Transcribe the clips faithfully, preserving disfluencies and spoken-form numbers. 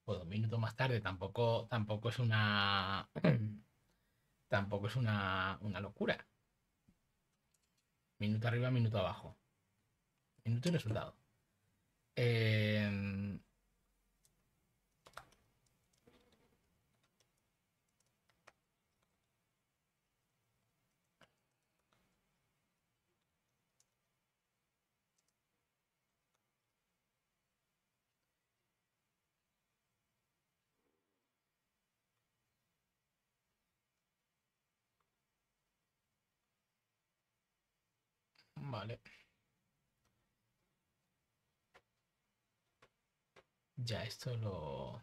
Pues dos minutos más tarde tampoco, tampoco es una. Tampoco es una, una locura. Minuto arriba, minuto abajo. Minuto y resultado. Eh, vale. Ya esto lo.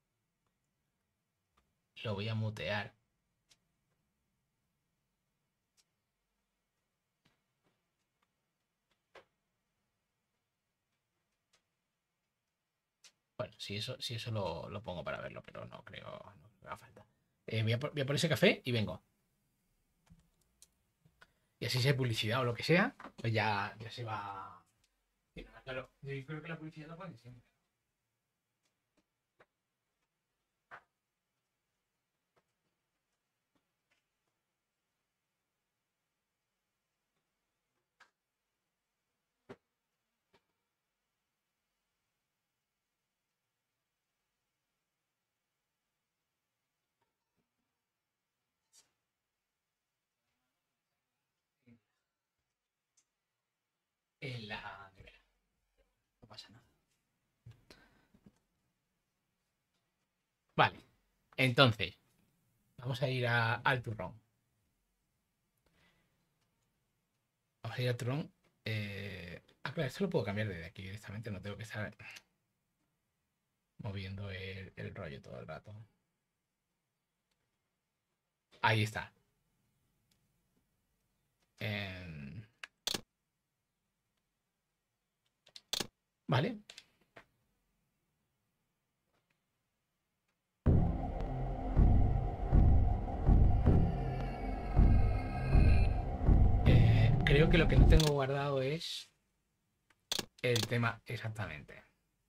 Lo voy a mutear. Bueno, si eso, si eso lo, lo pongo para verlo, pero no creo, no creo que haga falta. Eh, voy, a por, voy a por ese café y vengo. Y así si hay publicidad o lo que sea, pues ya, ya se va. Claro, yo creo que la publicidad la ponen siempre. En la nevera. No pasa nada. Vale. Entonces, vamos a ir a, al turrón. Vamos a ir al turrón. Eh... Ah, claro, esto lo puedo cambiar desde aquí directamente. No tengo que estar moviendo el, el rollo todo el rato. Ahí está. Eh... Vale. Eh, creo que lo que no tengo guardado es el tema exactamente.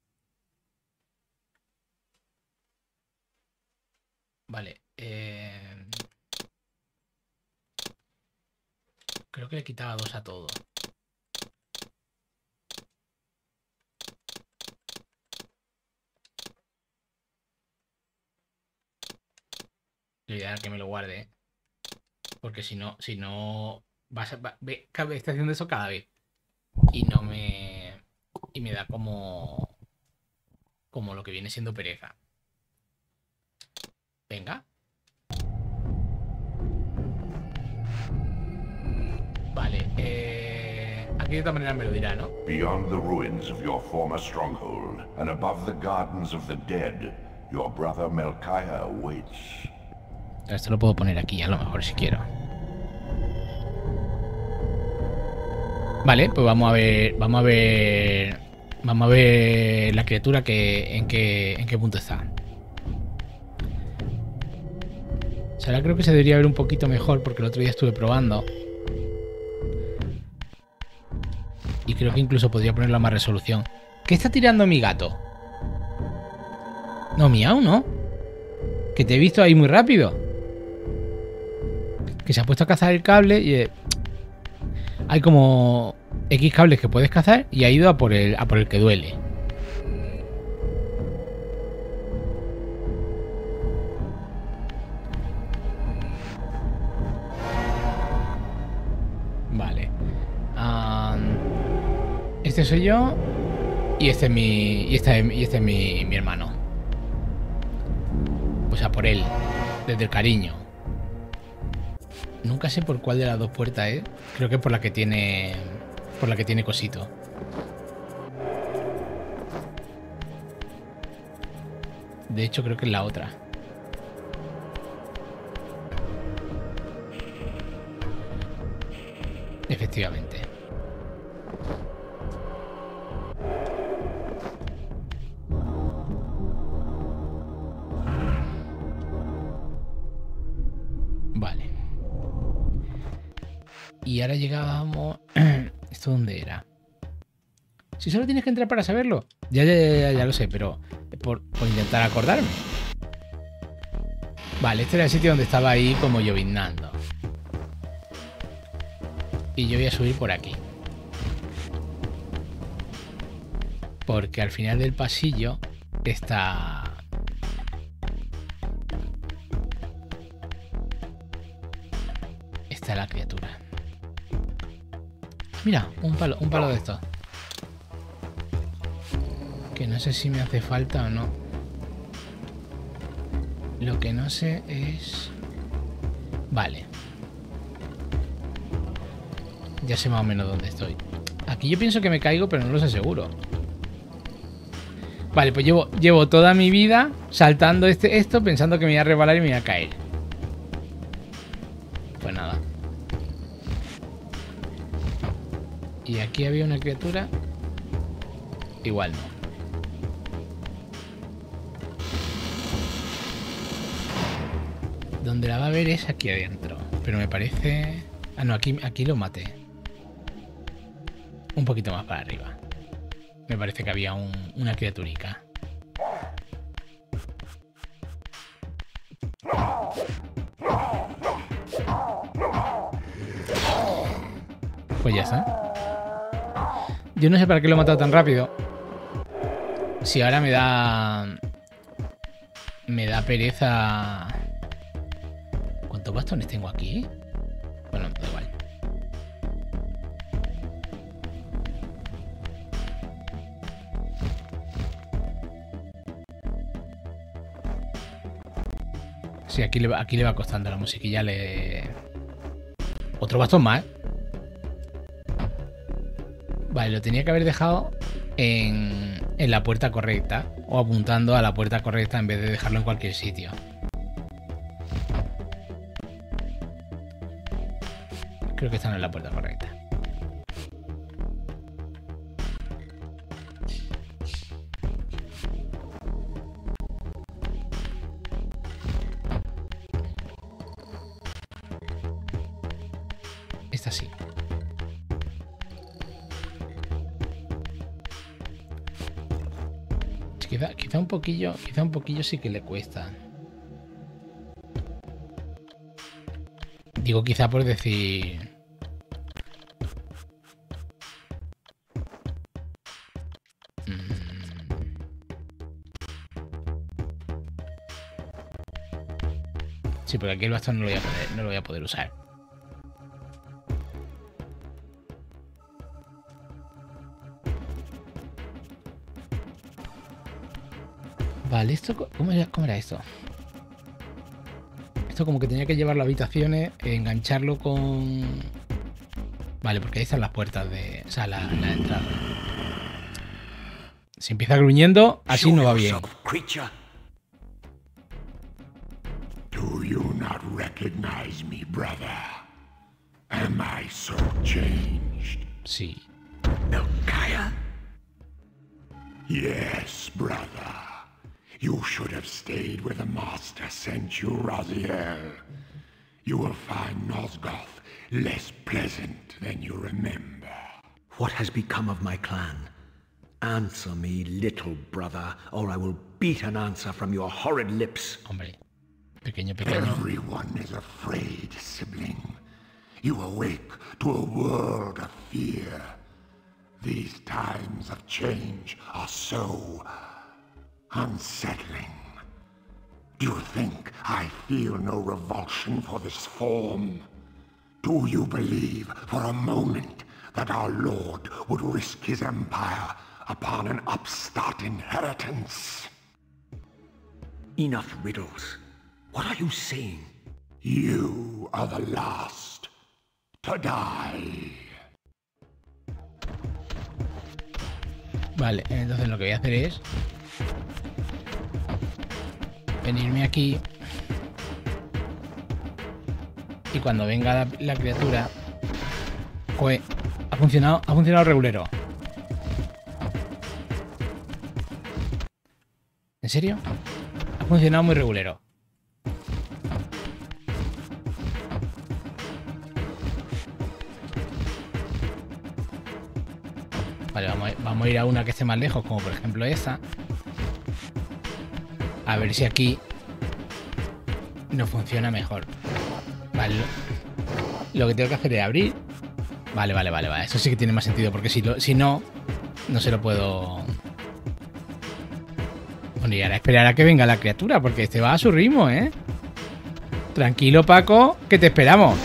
Vale. Eh... Creo que le quitaba dos a todo. Le voy a dar que me lo guarde. Porque si no, si no. Vas a, va, ve, cada vez está haciendo eso cada vez. Y no me. Y me da como. Como lo que viene siendo pereza. Venga. Vale, eh. Aquí de esta manera me lo dirá, ¿no? Beyond the ruins of your former stronghold, and above the gardens of the dead, your brother Melchiah waits. Esto lo puedo poner aquí, a lo mejor si quiero. Vale, pues vamos a ver. Vamos a ver. Vamos a ver la criatura que. En qué. En qué punto está. O sea, ahora creo que se debería ver un poquito mejor porque el otro día estuve probando. Y creo que incluso podría ponerlo a más resolución. ¿Qué está tirando mi gato? No, miau, ¿no? Que te he visto ahí muy rápido. Que se ha puesto a cazar el cable y... Eh, hay como X cables que puedes cazar y ha ido a por el, a por el que duele. Vale. Um, este soy yo y este es mi... Y este, y este es mi, mi hermano. Pues a por él. Desde el cariño. Nunca sé por cuál de las dos puertas es. Creo que por la que tiene... Por la que tiene cosito. De hecho, creo que es la otra. Efectivamente. Vale. Y ahora llegábamos... ¿Esto dónde era? Si solo tienes que entrar para saberlo. Ya, ya, ya, ya, ya lo sé, pero por, por intentar acordarme. Vale, este era el sitio donde estaba ahí como lloviznando. Y yo voy a subir por aquí. Porque al final del pasillo está... Está la criatura. Mira, un palo, un palo de estos. Que no sé si me hace falta o no. Lo que no sé es... Vale. Ya sé más o menos dónde estoy. Aquí yo pienso que me caigo, pero no lo sé seguro. Vale, pues llevo, llevo toda mi vida saltando este, esto, pensando que me iba a resbalar y me iba a caer. Pues nada. Y aquí había una criatura. Igual no. Donde la va a ver es aquí adentro. Pero me parece... Ah, no, aquí, aquí lo maté. Un poquito más para arriba. Me parece que había un, una criaturica. Pues ya está. Yo no sé para qué lo he matado tan rápido. Si ahora me da... Me da pereza... ¿Cuántos bastones tengo aquí? Bueno, da igual. Sí, aquí le, va, aquí le va costando la musiquilla. Le... Otro bastón más. Vale, lo tenía que haber dejado en, en la puerta correcta. O apuntando a la puerta correcta en vez de dejarlo en cualquier sitio. Creo que esta no es la puerta correcta. Esta sí. Quizá, quizá un poquillo, quizá un poquillo sí que le cuesta. Digo quizá por decir... Sí, porque aquí el bastón no lo voy a poder, no lo voy a poder usar. Vale, esto... ¿Cómo era, cómo era esto? Esto como que tenía que llevarlo a habitaciones, engancharlo con... Vale, porque ahí están las puertas de... O sea, la, la entrada. Si empieza gruñendo, así no va bien. Do you not recognize me, brother? Am I so changed? Sí. Melchiah? Yes, brother. You should have stayed where the master sent you, Raziel. You will find Nosgoth less pleasant than you remember. What has become of my clan? Answer me, little brother, or I will beat an answer from your horrid lips. Hombre, pequeño, pequeño. Everyone is afraid, sibling. You awake to a world of fear. These times of change are so unsettling. Do you think I feel no revulsion for this form? Do you believe for a moment that our Lord would risk his empire upon an upstart inheritance? Enough riddles. What are you saying? You are the last to die. Vale, entonces lo que voy a hacer es venirme aquí y cuando venga la, la criatura... Joder, ha funcionado, ha funcionado regulero. ¿En serio? Ha funcionado muy regulero. Vale, vamos a, vamos a ir a una que esté más lejos, como por ejemplo esa. A ver si aquí no funciona mejor. Vale. Lo que tengo que hacer es abrir. Vale, vale, vale, vale. Eso sí que tiene más sentido, porque si, lo, si no, no se lo puedo... Bueno, y ahora esperar a que venga la criatura, porque este va a su ritmo, ¿eh? Tranquilo, Paco, que te esperamos.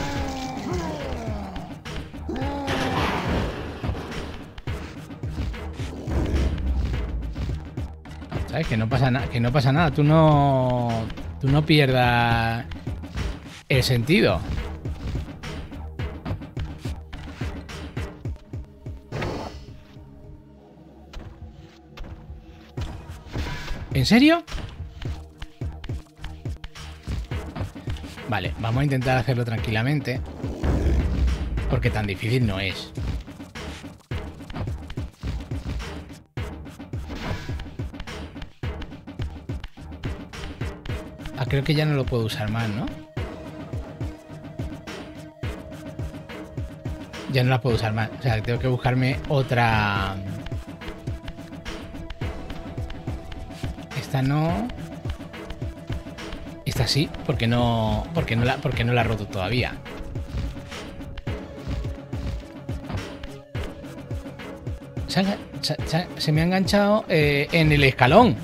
¿Sabes? Que no pasa nada, que no pasa nada. Tú no... Tú no pierdas el sentido. ¿En serio? Vale, vamos a intentar hacerlo tranquilamente. Porque tan difícil no es. Ah, creo que ya no lo puedo usar más, ¿no? Ya no la puedo usar más. O sea, tengo que buscarme otra... Esta no... Esta sí, porque no... Porque no la, porque no la he roto todavía. Se, ha, se, se, se me ha enganchado eh, en el escalón.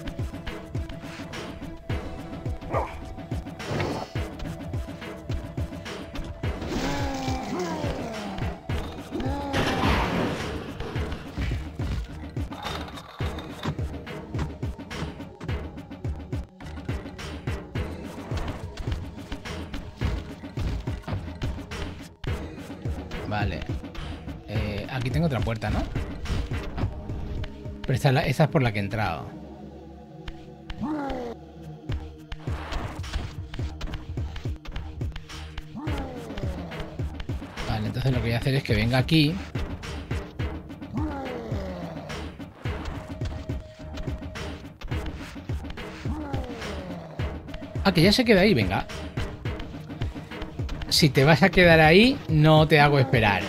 Vale. Eh, aquí tengo otra puerta, ¿no? Pero esta es, la, esta es por la que he entrado. Vale, entonces lo que voy a hacer es que venga aquí. Ah, que ya se queda ahí, venga. Si te vas a quedar ahí, no te hago esperar.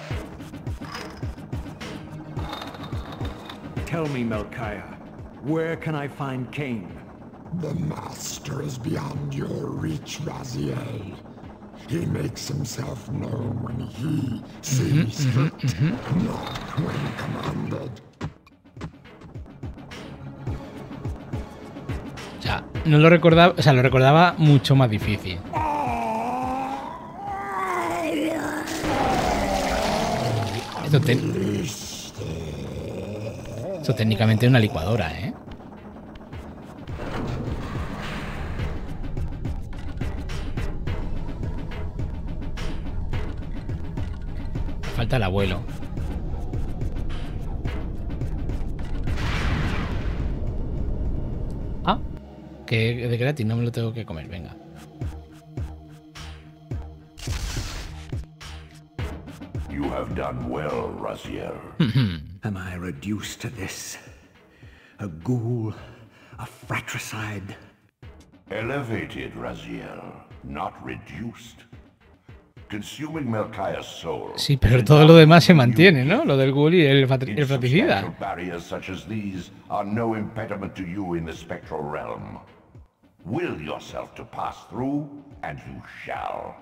Tell me, Melchiah, where can I find Cain? The master is beyond your reach, Raziel. He makes himself known when he sees fit, not when commanded. O sea, no lo recordaba, o sea, lo recordaba mucho más difícil. Esto, te... Esto técnicamente es una licuadora, ¿eh? Falta el abuelo. Ah, que de gratis, no me lo tengo que comer, venga. You have done well, Raziel. Am I reduced to this? A ghoul, a fratricide? Elevated, Raziel, not reduced. Consuming Melchiah's soul. Sí, pero todo lo demás se mantiene, ¿no? Lo del ghoul y el, el fratricida. Barriers such as these are no impediment to you in the spectral realm. Will yourself to pass through, and you shall.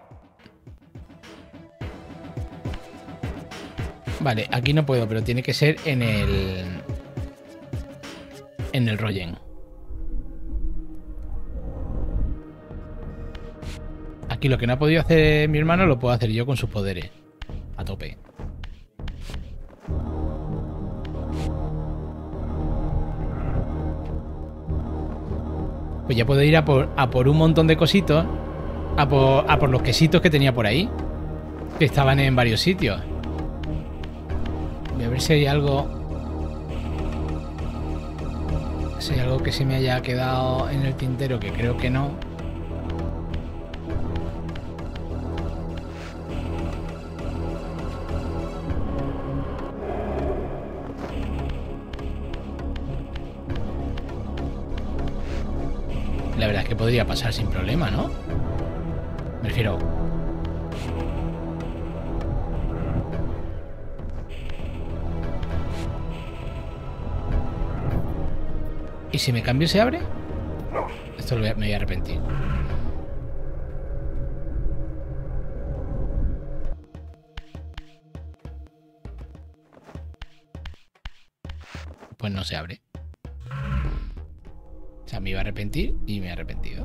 Vale, aquí no puedo, pero tiene que ser en el... En el Royen. Aquí lo que no ha podido hacer mi hermano lo puedo hacer yo con sus poderes. A tope. Pues ya puedo ir a por, a por un montón de cositos. A por, a por los quesitos que tenía por ahí. Que estaban en varios sitios. Voy a ver si hay algo... Si hay algo que se me haya quedado en el tintero, que creo que no. La verdad es que podría pasar sin problema, ¿no? Me refiero... ¿Y si me cambio se abre? Esto lo voy a, me voy a arrepentir. Pues no se abre. O sea, me iba a arrepentir y me he arrepentido.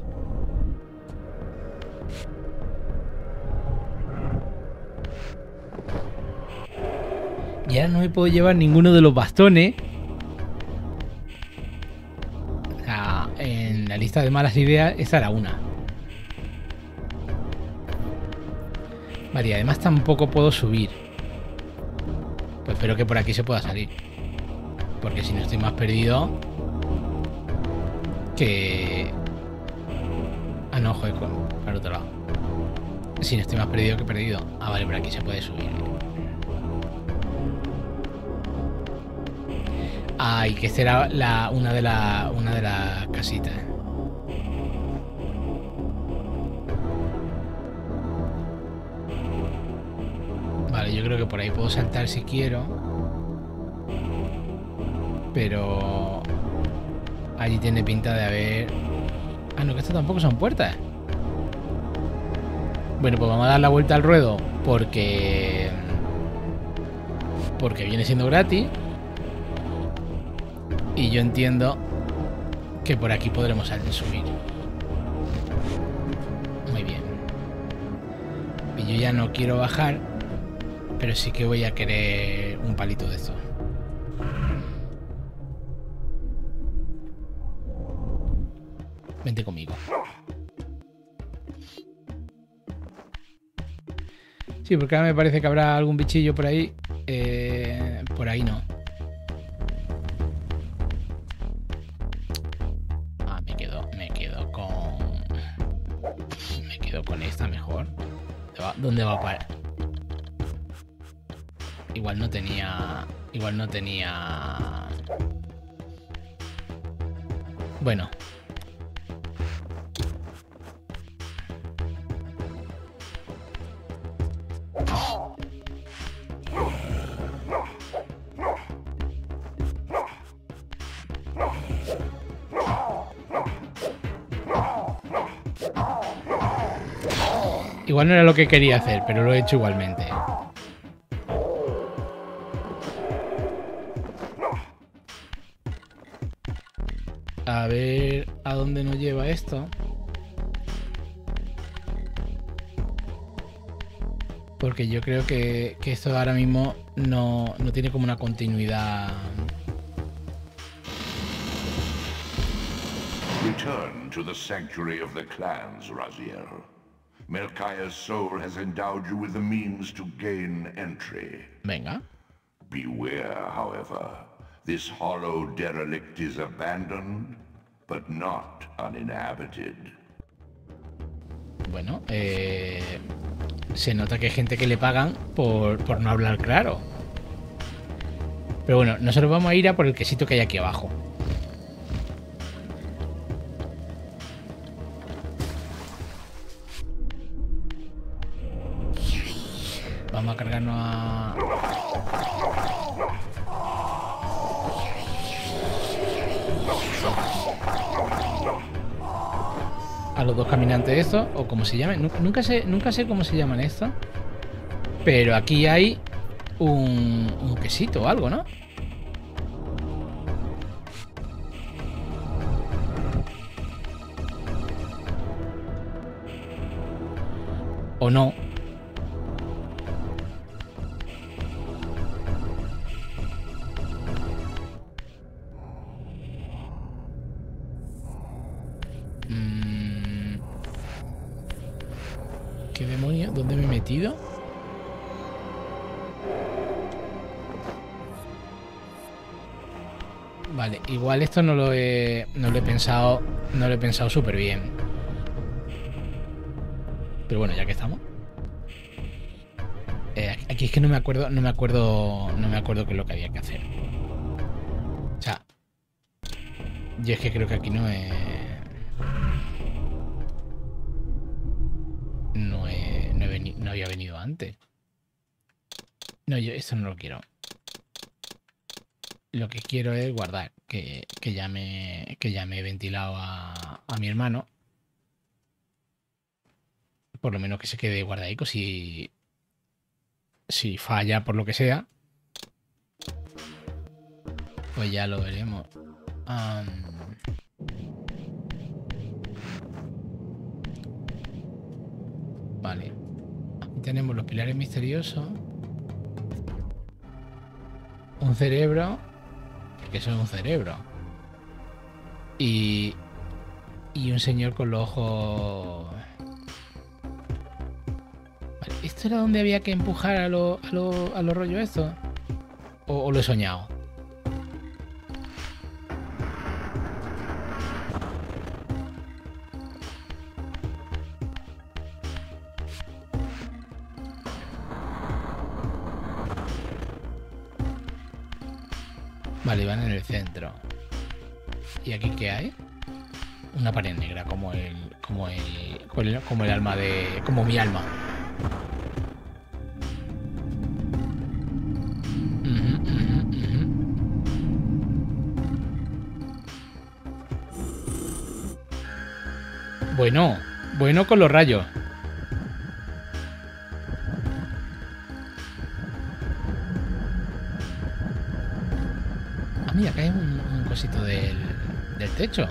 Y ahora no me puedo llevar ninguno de los bastones. O sea, en la lista de malas ideas, esa era una. Vale, y además tampoco puedo subir. Pues espero que por aquí se pueda salir. Porque si no estoy más perdido que... Ah, no, joder, para el otro lado. Si no estoy más perdido que perdido. Ah, vale, por aquí se puede subir. Ah, y que esta era la, una de las una de las casitas. Vale, yo creo que por ahí puedo saltar si quiero. Pero allí tiene pinta de haber... Ah, no, que esto tampoco son puertas. Bueno, pues vamos a dar la vuelta al ruedo porque... Porque viene siendo gratis. Y yo entiendo que por aquí podremos subir. Muy bien. Y yo ya no quiero bajar, pero sí que voy a querer un palito de esto. Vente conmigo. Sí, porque ahora me parece que habrá algún bichillo por ahí. Eh, por ahí no. Ah, me quedo, me quedo con... Me quedo con esta mejor. ¿Dónde va a parar? Igual no tenía... Igual no tenía... Bueno. Igual no era lo que quería hacer, pero lo he hecho igualmente. A ver a dónde nos lleva esto. Porque yo creo que, que esto ahora mismo no, no tiene como una continuidad. Return to the sanctuary of the clans, Raziel. Melchiah's soul has endowed you with the means to gain entry. Venga. Beware, however. This hollow derelict is abandoned, but not uninhabited. Bueno, eh, se nota que hay gente que le pagan por, por no hablar claro. Pero bueno, nosotros vamos a ir a por el quesito que hay aquí abajo. Vamos a cargarnos a... A los dos caminantes estos, o como se llamen. Nunca, nunca sé, nunca sé cómo se llaman estos. Pero aquí hay un, un quesito o algo, ¿no? ¿O no? ¿Qué demonios? ¿Dónde me he metido? Vale, igual esto no lo he, no lo he pensado, no lo he pensado súper bien. Pero bueno, ya que estamos. Eh, aquí es que no me acuerdo, no me acuerdo, no me acuerdo qué es lo que había que hacer. O sea, yo es que creo que aquí no he, no he, no he venido, no había venido antes. No, yo esto no lo quiero. lo que quiero es guardar, que, que, ya, me, que ya me he ventilado a, a mi hermano. Por lo menos que se quede guardadico. Si, si falla por lo que sea, pues ya lo veremos. Um, vale. Aquí tenemos los pilares misteriosos. Un cerebro. Que eso es un cerebro. Y, y un señor con los ojos... Vale, ¿esto era donde había que empujar a los a lo, a lo rollos estos? ¿O, ¿O lo he soñado? Vale, van en el centro. ¿Y aquí qué hay? Una pared negra, como el. como el. como el alma de. como mi alma. Uh-huh, uh-huh, uh-huh. Bueno, bueno con los rayos. Mira, acá hay un, un cosito del, del techo.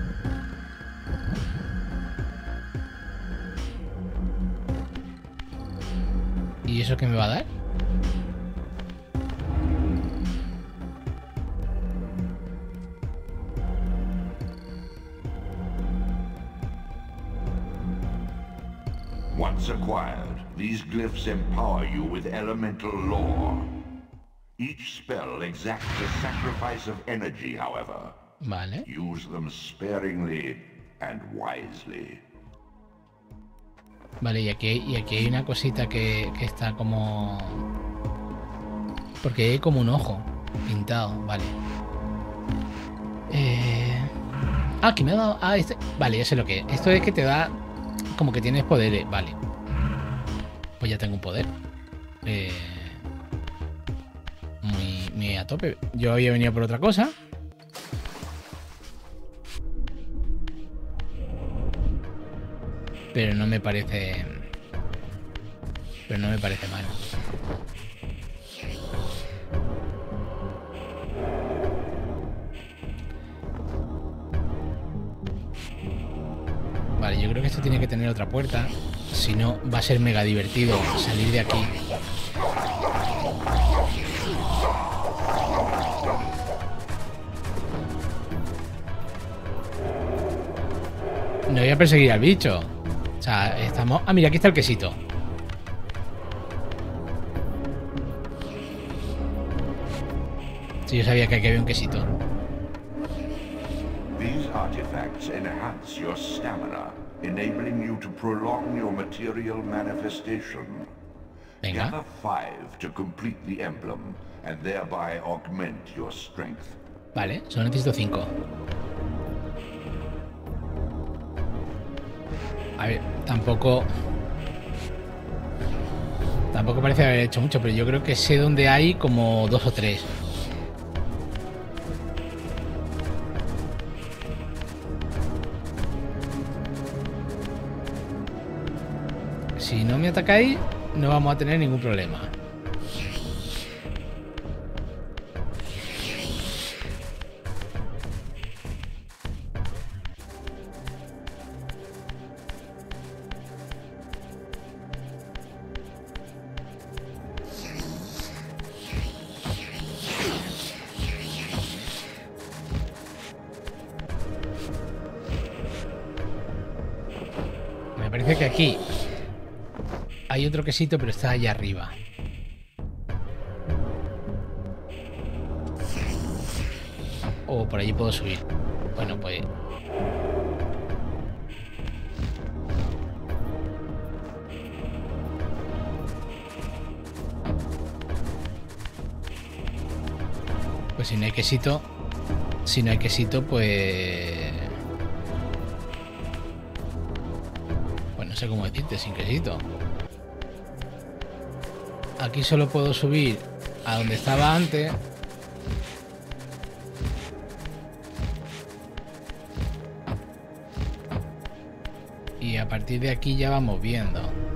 ¿Y eso qué me va a dar? Once acquired, these glyphs empower you with elemental lore. Each spell exacts a sacrifice of energy, however. Vale. Use them sparingly and wisely. Vale, y aquí, y aquí hay una cosita que, que está como... Porque hay como un ojo pintado, vale. Eh... Ah, aquí me ha dado... Ah, este... Vale, ya sé lo que es. Esto es que te da... Como que tienes poderes, vale. Pues ya tengo un poder. Eh... Muy, muy a tope. Yo había venido por otra cosa. Pero no me parece... Pero no me parece mal. Vale, yo creo que esto tiene que tener otra puerta. Si no, va a ser mega divertido salir de aquí. No voy a perseguir al bicho. O sea, estamos... Ah, mira, aquí está el quesito. Sí, yo sabía que aquí había un quesito. These artifacts enhance your stamina, enabling you to prolong your material manifestation. Venga. Gather five to complete the emblem, and thereby augment your strength. Vale, solo necesito cinco. A ver, tampoco... Tampoco parece haber hecho mucho, pero yo creo que sé dónde hay como dos o tres. Si no me atacáis, no vamos a tener ningún problema. Me parece que aquí hay otro quesito, pero está allá arriba. O por allí puedo subir. Bueno, pues... Pues si no hay quesito... Si no hay quesito, pues... Pues no sé cómo decirte, sin quesito. Aquí solo puedo subir a donde estaba antes. Y a partir de aquí ya vamos viendo.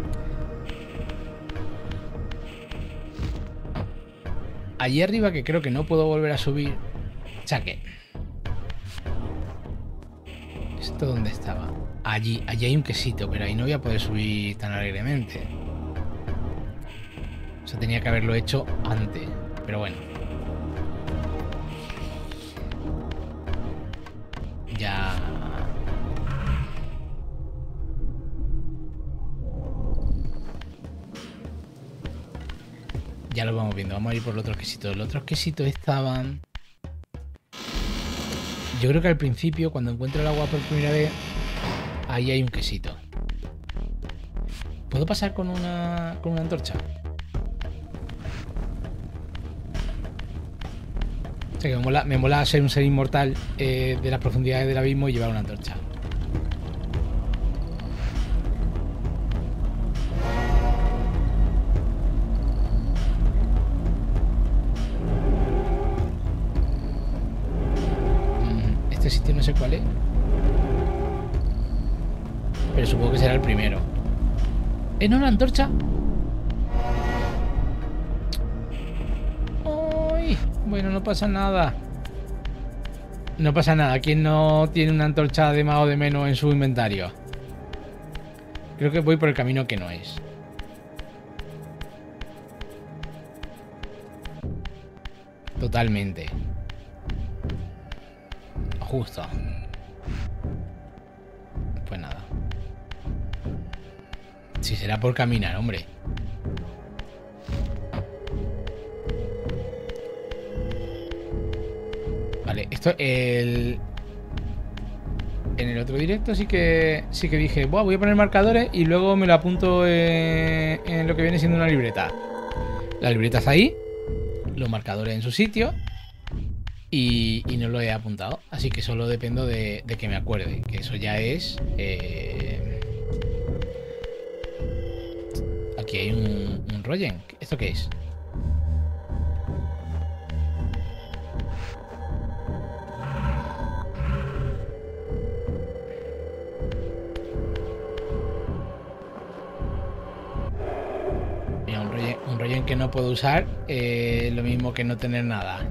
Allí arriba, que creo que no puedo volver a subir. O sea que... ¿Esto dónde estaba? Allí, allí hay un quesito, pero ahí no voy a poder subir tan alegremente. O sea, tenía que haberlo hecho antes. Pero bueno. Ya... Ya lo vamos viendo. Vamos a ir por los otros quesitos. Los otros quesitos estaban... Yo creo que al principio, cuando encuentro el agua por primera vez, ahí hay un quesito. ¿Puedo pasar con una, con una antorcha? O sea que me mola, me mola ser un ser inmortal eh, de las profundidades del abismo y llevar una antorcha. Este sitio no sé cuál es. Pero supongo que será el primero. ¿Eh, no, la antorcha? ¡Ay! Bueno, no pasa nada. No pasa nada. ¿Quién no tiene una antorcha de más o de menos en su inventario? Creo que voy por el camino que no es. Totalmente. Justo. Pues nada. Si será por caminar, hombre. Vale, esto el en el otro directo sí que sí que dije, buah, voy a poner marcadores y luego me lo apunto en, en lo que viene siendo una libreta. La libreta está ahí, los marcadores en su sitio. Y, y no lo he apuntado, así que solo dependo de, de que me acuerde, que eso ya es eh... Aquí hay un, un Rogen. ¿Esto qué es? Mira, un Rogen, un Rogen que no puedo usar, eh, lo mismo que no tener nada.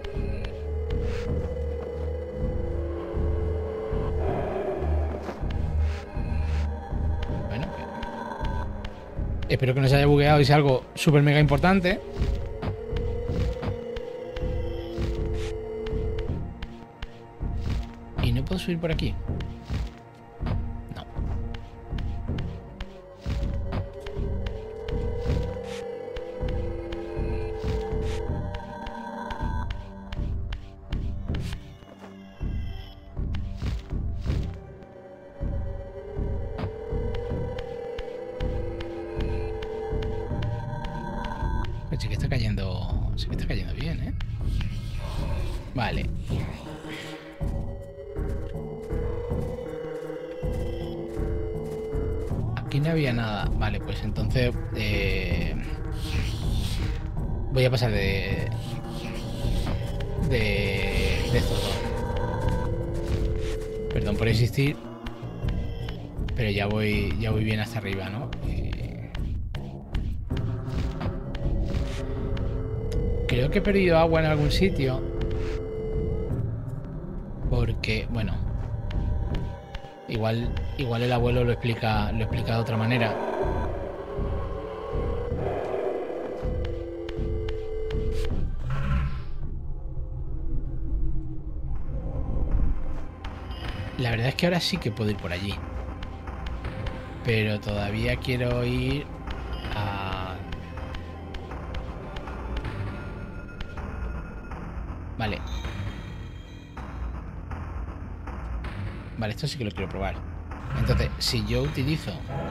Espero que no se haya bugueado y sea algo súper mega importante. ¿Y no puedo subir por aquí? No. Sí que está cayendo. Sí que está cayendo bien, ¿eh? Vale. Aquí no había nada. Vale, pues entonces eh, voy a pasar de de, de estos dos. Perdón por existir, pero ya voy ya voy bien hasta arriba, ¿no? Creo que he perdido agua en algún sitio. Porque, bueno, Igual, igual el abuelo lo explica, lo explica de otra manera. La verdad es que ahora sí que puedo ir por allí. Pero todavía quiero ir a... Vale. Vale, esto sí que lo quiero probar. Entonces, si yo utilizo...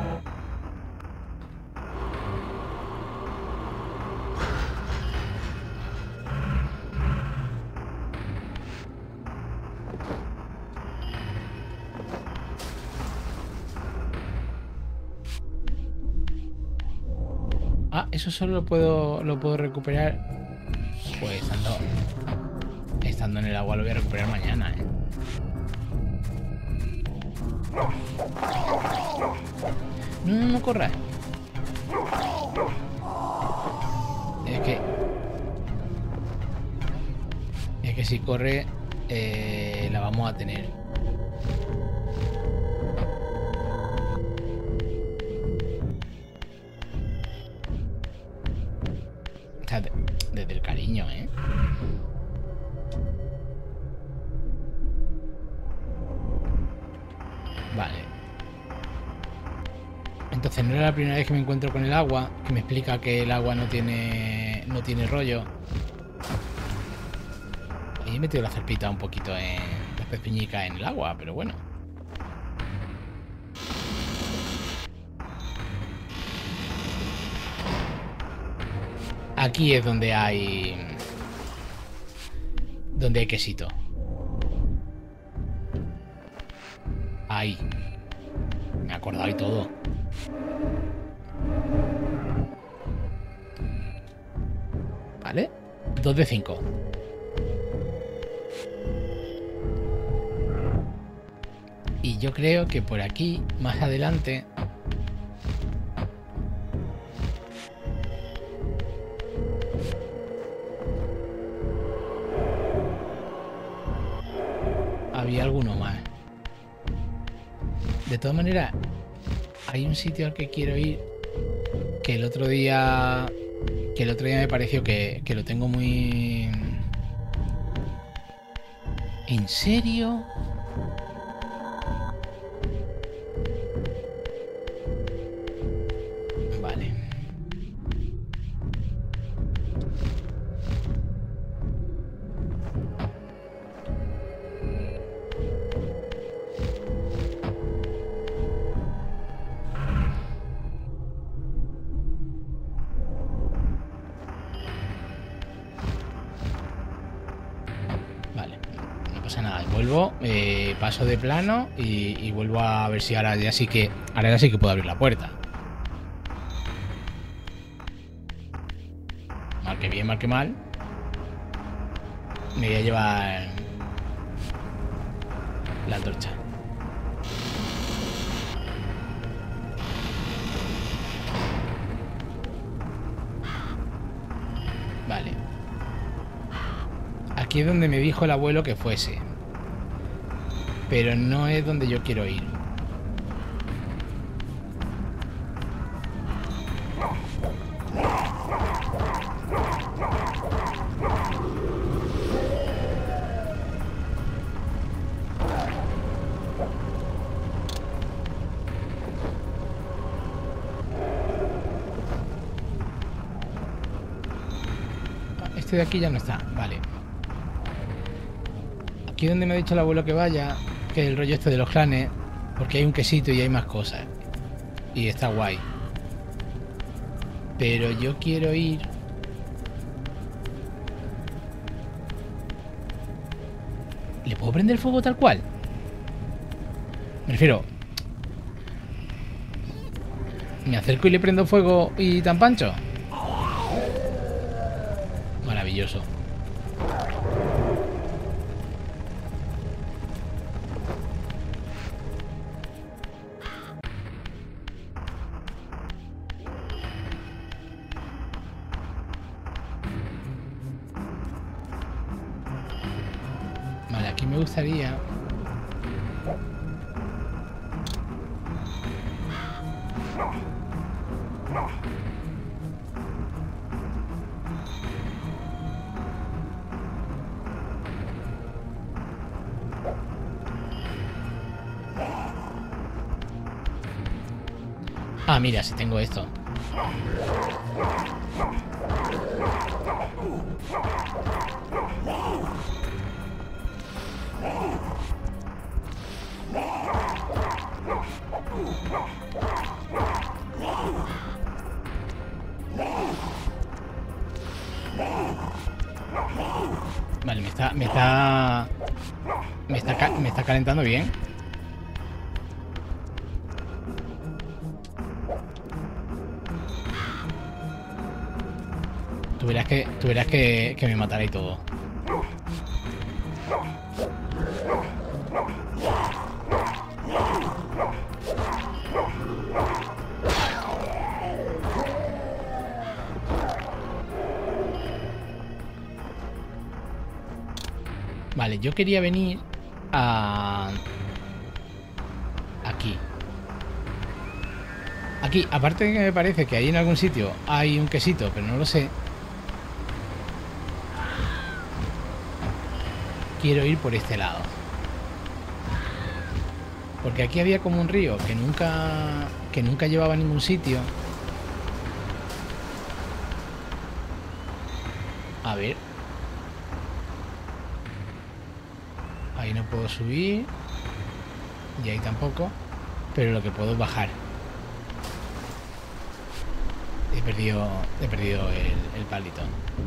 Ah, eso solo lo puedo, lo puedo recuperar. Pues estando, estando en el agua lo voy a recuperar mañana, ¿eh? No, no, no corras. Es que... Es que si corre, eh, la vamos a tener. O sea, de- desde el cariño, ¿eh? Vale. Entonces no era la primera vez que me encuentro con el agua, que me explica que el agua no tiene no tiene rollo. Y he metido la zarpita un poquito en las pezuñicas en el agua, pero bueno. Aquí es donde hay donde hay quesito. Ahí. Me he acordado y todo. Vale. dos de cinco. Y yo creo que por aquí, más adelante... había alguno más. De todas maneras, hay un sitio al que quiero ir que el otro día que el otro día me pareció que, que lo tengo muy... ¿En serio? Vale. Vale, no pasa nada. Vuelvo, eh, paso de plano y, y vuelvo a ver si ahora ya sí que ahora ya sí que puedo abrir la puerta. Marque bien, marque mal. Me voy a llevar la antorcha. Vale. Aquí es donde me dijo el abuelo que fuese. Pero no es donde yo quiero ir. Este de aquí ya no está, vale. Aquí donde me ha dicho el abuelo que vaya, que es el rollo este de los clanes, porque hay un quesito y hay más cosas. Y está guay. Pero yo quiero ir... ¿Le puedo prender fuego tal cual? Me refiero... ¿Me acerco y le prendo fuego y tan pancho? Maravilloso. Vale, aquí me gustaría... Ah, mira, si tengo esto. Vale, me está... Me está... Me está, ca- me está calentando bien. Tú verás que, tú verás que, que me matará y todo. Vale, yo quería venir a... Aquí. Aquí, aparte de que me parece que ahí en algún sitio hay un quesito, pero no lo sé. Quiero ir por este lado. Porque aquí había como un río que nunca, que nunca llevaba a ningún sitio. A ver. Ahí no puedo subir. Y ahí tampoco. Pero lo que puedo es bajar. He perdido, he perdido el, el palito.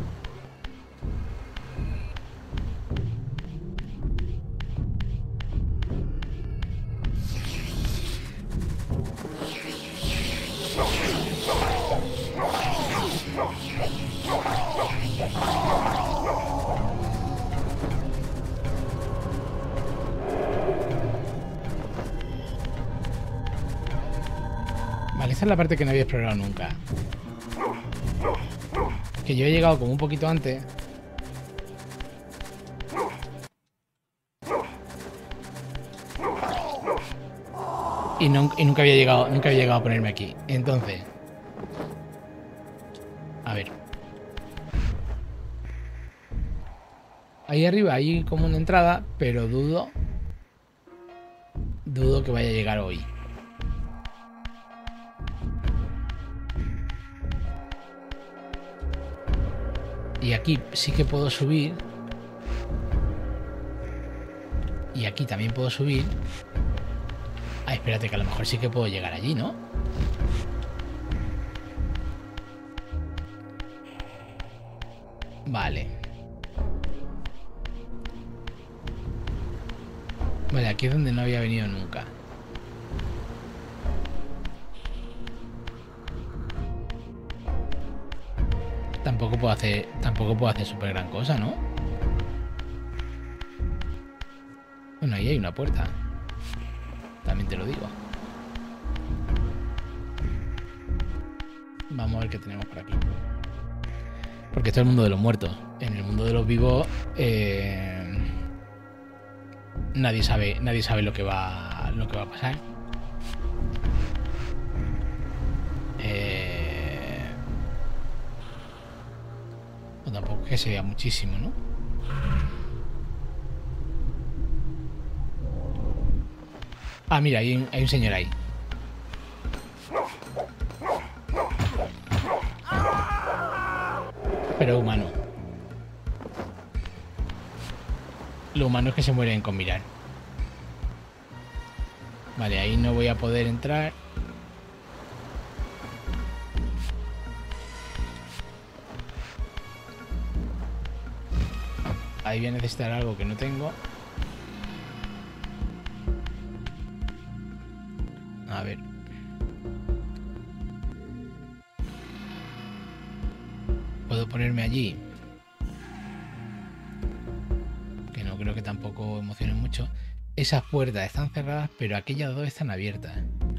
Vale, esta es la parte que no había explorado nunca. Que yo he llegado como un poquito antes. Y, no, y nunca había llegado, nunca había llegado a ponerme aquí. Entonces, a ver. Ahí arriba hay como una entrada, pero dudo, dudo que vaya a llegar hoy. Y aquí sí que puedo subir. Y aquí también puedo subir. Ah, espérate, que a lo mejor sí que puedo llegar allí, ¿no? Vale. Vale, aquí es donde no había venido nunca. Tampoco puedo hacer, tampoco puedo hacer súper gran cosa, ¿no? Bueno, ahí hay una puerta. También te lo digo. Vamos a ver qué tenemos por aquí. Porque esto es el mundo de los muertos. En el mundo de los vivos, eh, nadie sabe, nadie sabe lo que va, lo que va a pasar. Eh, o tampoco es que se vea muchísimo, ¿no? Ah, mira, hay un, hay un señor ahí. Pero humano. Lo humano es que se mueren con mirar. Vale, ahí no voy a poder entrar. Ahí voy a necesitar algo que no tengo. A ver. Puedo ponerme allí. Que no creo que tampoco emocione mucho. Esas puertas están cerradas, pero aquellas dos están abiertas.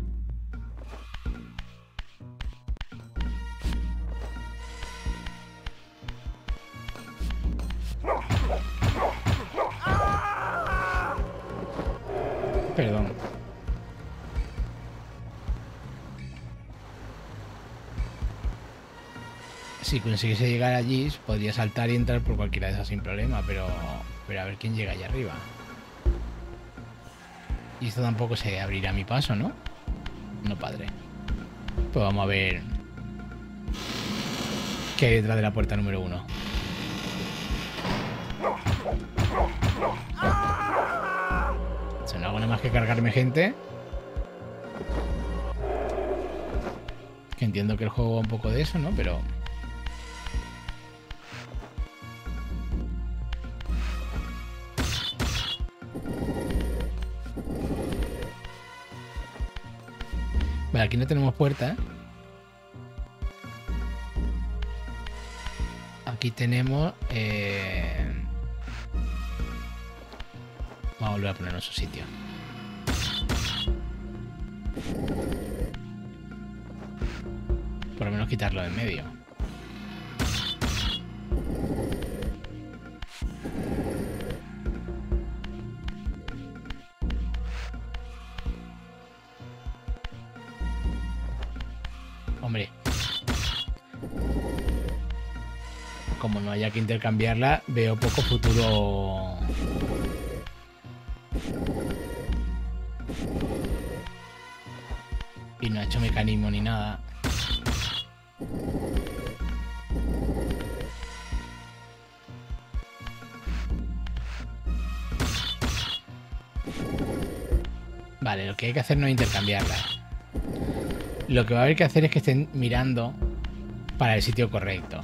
Perdón. Si consiguiese llegar allí, podría saltar y entrar por cualquiera de esas sin problema, pero, pero a ver quién llega allá arriba. Y esto tampoco se abrirá a mi paso, ¿no? No, padre. Pues vamos a ver qué hay detrás de la puerta número uno. Si no hago nada más que cargarme gente. Que entiendo que el juego va un poco de eso, ¿no? Pero... Vale, aquí no tenemos puerta. Aquí tenemos... Eh... Vamos a volver a ponerlo en su sitio. Por lo menos quitarlo de en medio. Hombre. Como no haya que intercambiarla, veo poco futuro. Y no ha hecho mecanismo ni nada. Vale, lo que hay que hacer no es intercambiarla. Lo que va a haber que hacer es que estén mirando para el sitio correcto.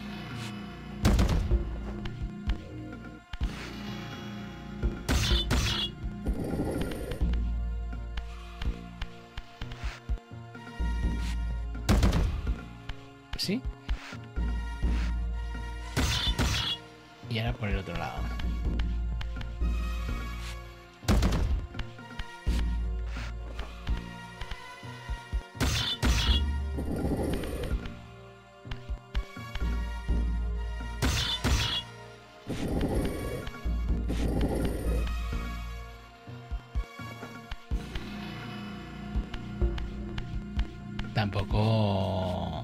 ¿Sí? Y ahora por el otro lado. Tampoco...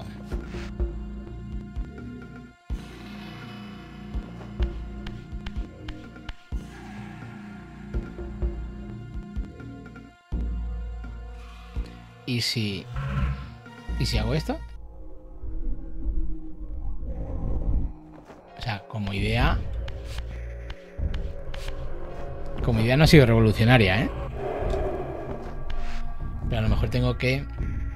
¿Y si... ¿Y si hago esto? O sea, como idea... Como idea no ha sido revolucionaria, ¿eh? Pero a lo mejor tengo que...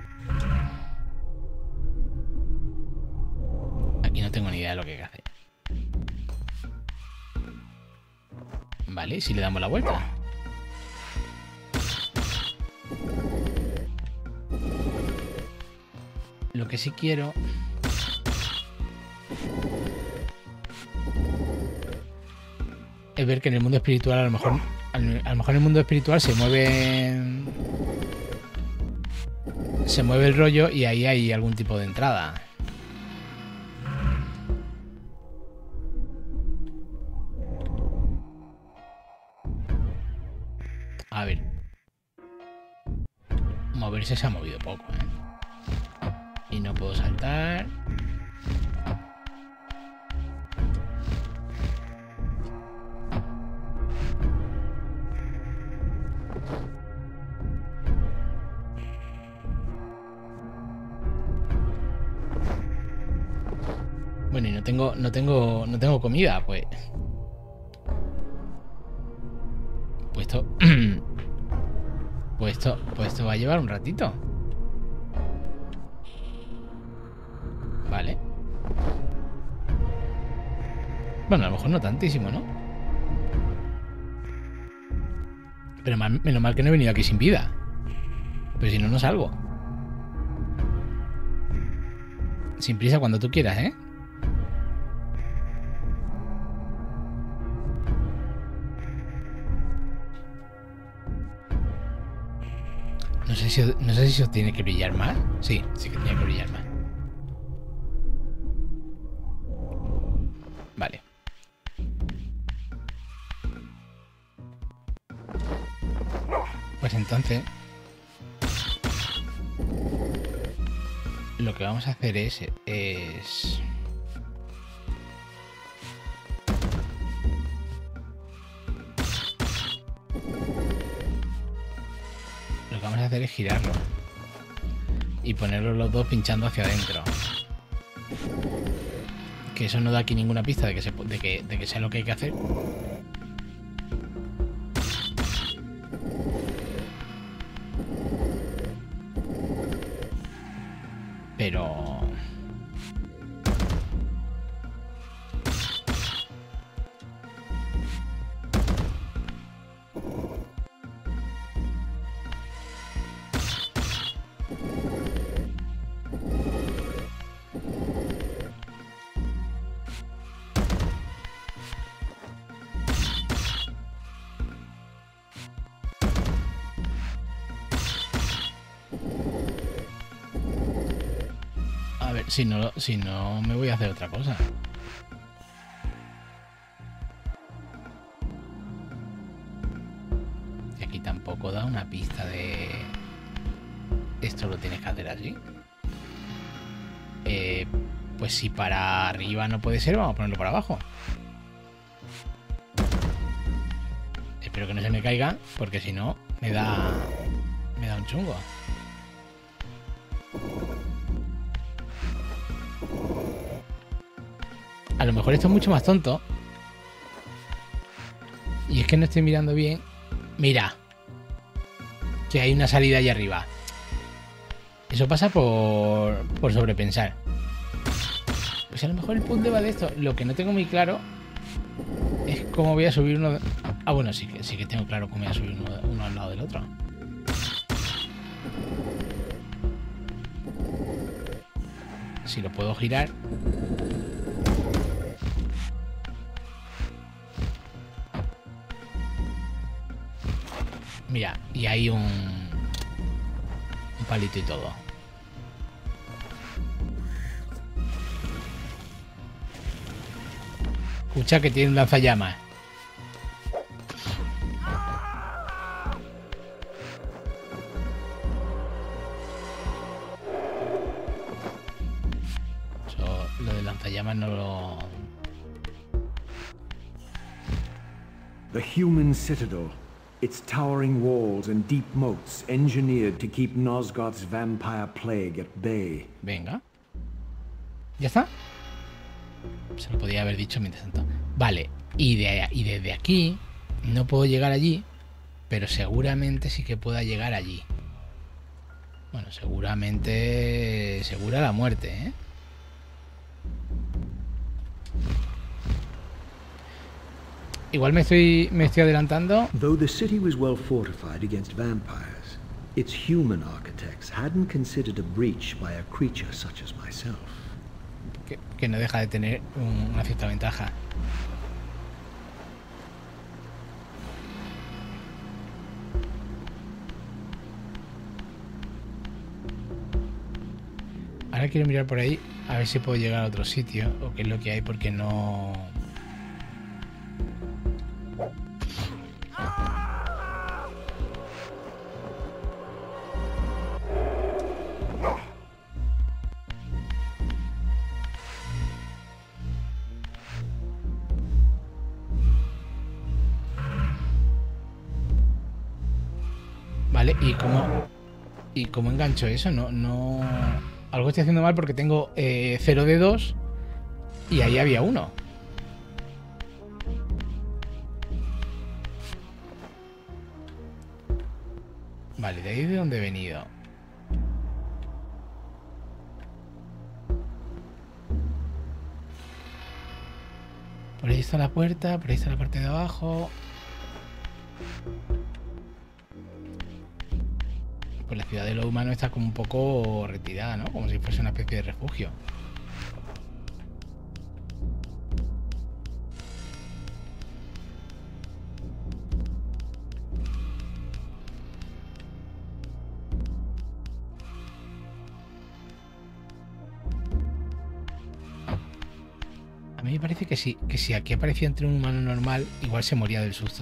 Aquí no tengo ni idea de lo que hay que hacer. Vale, ¿y si le damos la vuelta? Lo que sí quiero... es ver que en el mundo espiritual a lo mejor... A lo mejor en el mundo espiritual se mueve... Se mueve el rollo y ahí hay algún tipo de entrada. A ver. Moverse se ha movido poco, ¿eh? Y no puedo saltar. Bueno, y no tengo, no tengo, no tengo comida, pues. Pues esto, pues esto, pues esto va a llevar un ratito. Vale. Bueno, a lo mejor no tantísimo, ¿no? Pero mal, menos mal que no he venido aquí sin vida. Pero si no, no salgo. Sin prisa cuando tú quieras, ¿eh? No sé si, no sé si os tiene que brillar más. Sí, sí que tiene que brillar más. Vale. Pues entonces... Lo que vamos a hacer es... es... Lo que vamos a hacer es girarlo. Y ponerlos los dos pinchando hacia adentro. Que eso no da aquí ninguna pista de que, se, de que, de que sea lo que hay que hacer. Pero... A ver, si no, si no me voy a hacer otra cosa. Y aquí tampoco da una pista de... Esto lo tienes que hacer así. Eh, pues si para arriba no puede ser, vamos a ponerlo para abajo. Espero que no se me caiga, porque si no, me da... Me da un chungo. A lo mejor esto es mucho más tonto. Y es que no estoy mirando bien. Mira. Que hay una salida allá arriba. Eso pasa por, por sobrepensar. Pues a lo mejor el punto va de esto. Lo que no tengo muy claro es cómo voy a subir uno... De... Ah, bueno, sí que, sí que tengo claro cómo voy a subir uno, uno al lado del otro. Si lo puedo girar... Mira, y hay un, un palito y todo. Escucha que tiene un lanzallamas. Eso, lo del lanzallamas no lo... The human citadel. Its towering walls and deep moats engineered to keep Nosgoth's vampire plague at bay. Venga. ¿Ya está? Se lo podía haber dicho mientras tanto. Vale, y, de, y desde aquí no puedo llegar allí, pero seguramente sí que pueda llegar allí. Bueno, seguramente... Segura la muerte, ¿eh? Igual me estoy, me estoy adelantando. Though the city was well fortified against vampires, its human architects hadn't considered a breach by a creature such as myself. Que, que no deja de tener un, una cierta ventaja. Ahora quiero mirar por ahí a ver si puedo llegar a otro sitio o qué es lo que hay, porque no... Vale, ¿y cómo, y cómo engancho eso? No, no... Algo estoy haciendo mal porque tengo eh, cero dedos y ahí había uno. Vale, de ahí de donde he venido. Por ahí está la puerta, por ahí está la parte de abajo. Pues la ciudad de los humanos está como un poco retirada, ¿no? Como si fuese una especie de refugio. A mí me parece que sí, que si aquí aparecía entre un humano normal, igual se moría del susto.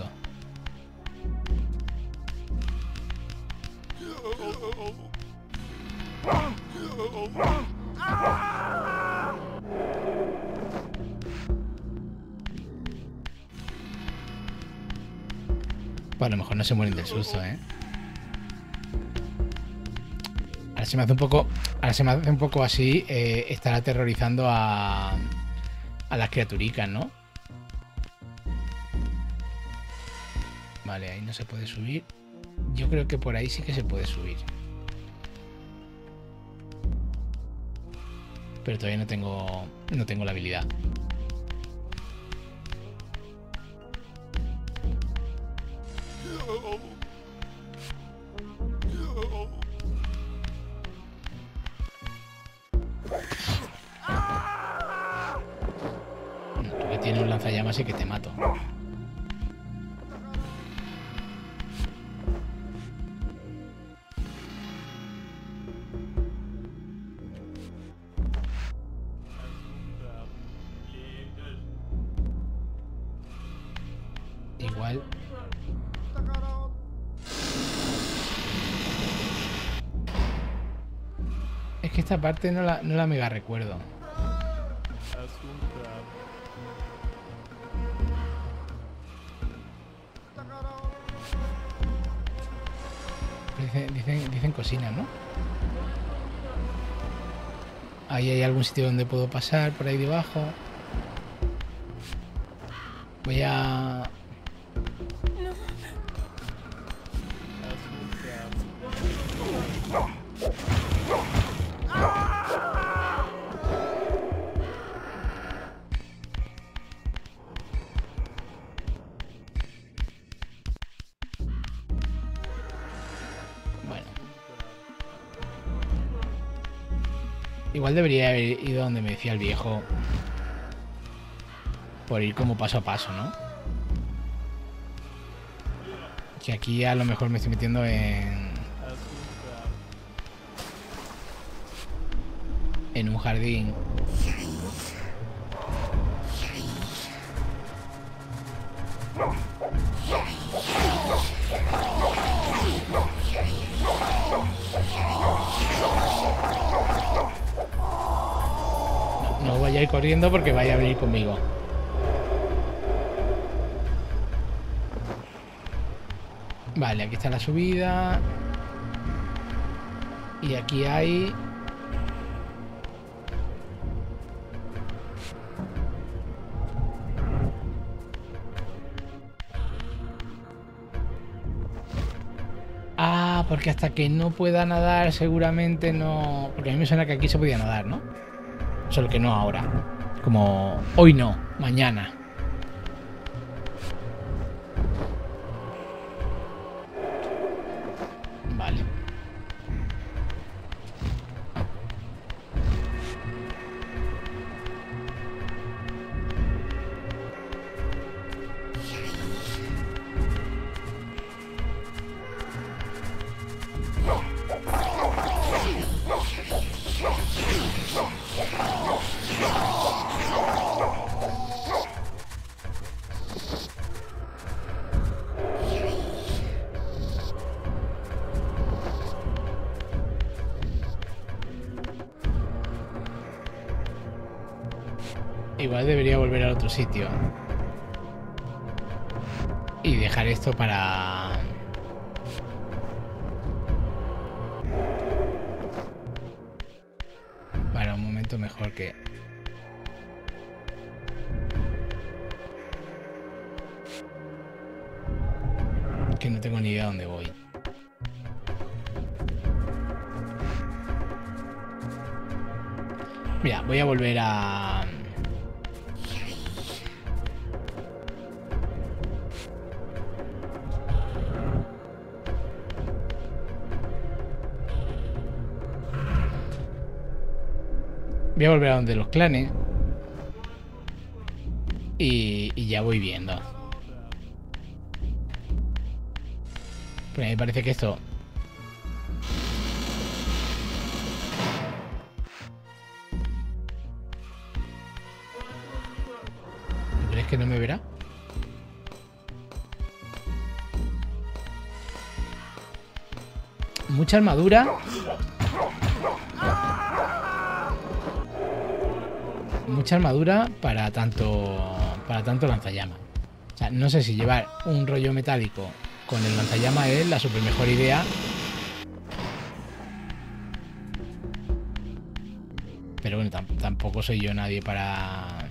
Bueno, a lo mejor no se mueren del susto, ¿eh? Ahora se me hace un poco... Ahora se me hace un poco así eh, estar aterrorizando a... A las criaturicas, ¿no? Vale, ahí no se puede subir. Yo creo que por ahí sí que se puede subir. Pero todavía no tengo... No tengo la habilidad. Tú que tienes un lanzallamas y que te mato. Igual. Es que esta parte no la, no la mega recuerdo. Dicen, dicen, dicen cocinas, ¿no? Ahí hay algún sitio donde puedo pasar, por ahí debajo. Voy a... Igual debería haber ido donde me decía el viejo. Por ir como paso a paso, ¿no? Que aquí a lo mejor me estoy metiendo en... En un jardín. No vaya a ir corriendo porque vaya a venir conmigo. Vale, aquí está la subida. Y aquí hay... Ah, porque hasta que no pueda nadar seguramente no... Porque a mí me suena que aquí se podía nadar, ¿no? Solo que no ahora. Como hoy no, mañana. Vale. Igual debería volver al otro sitio. Y dejar esto para... Para un momento mejor que... Que no tengo ni idea de dónde voy. Mira, voy a volver a... Voy a volver a donde los clanes. Y, y ya voy viendo. Pero a mí me parece que esto... ¿Crees que no me verá? Mucha armadura. Mucha armadura para tanto para tanto lanzallamas. O sea, no sé si llevar un rollo metálico con el lanzallamas es la super mejor idea. Pero bueno, tamp tampoco soy yo nadie para...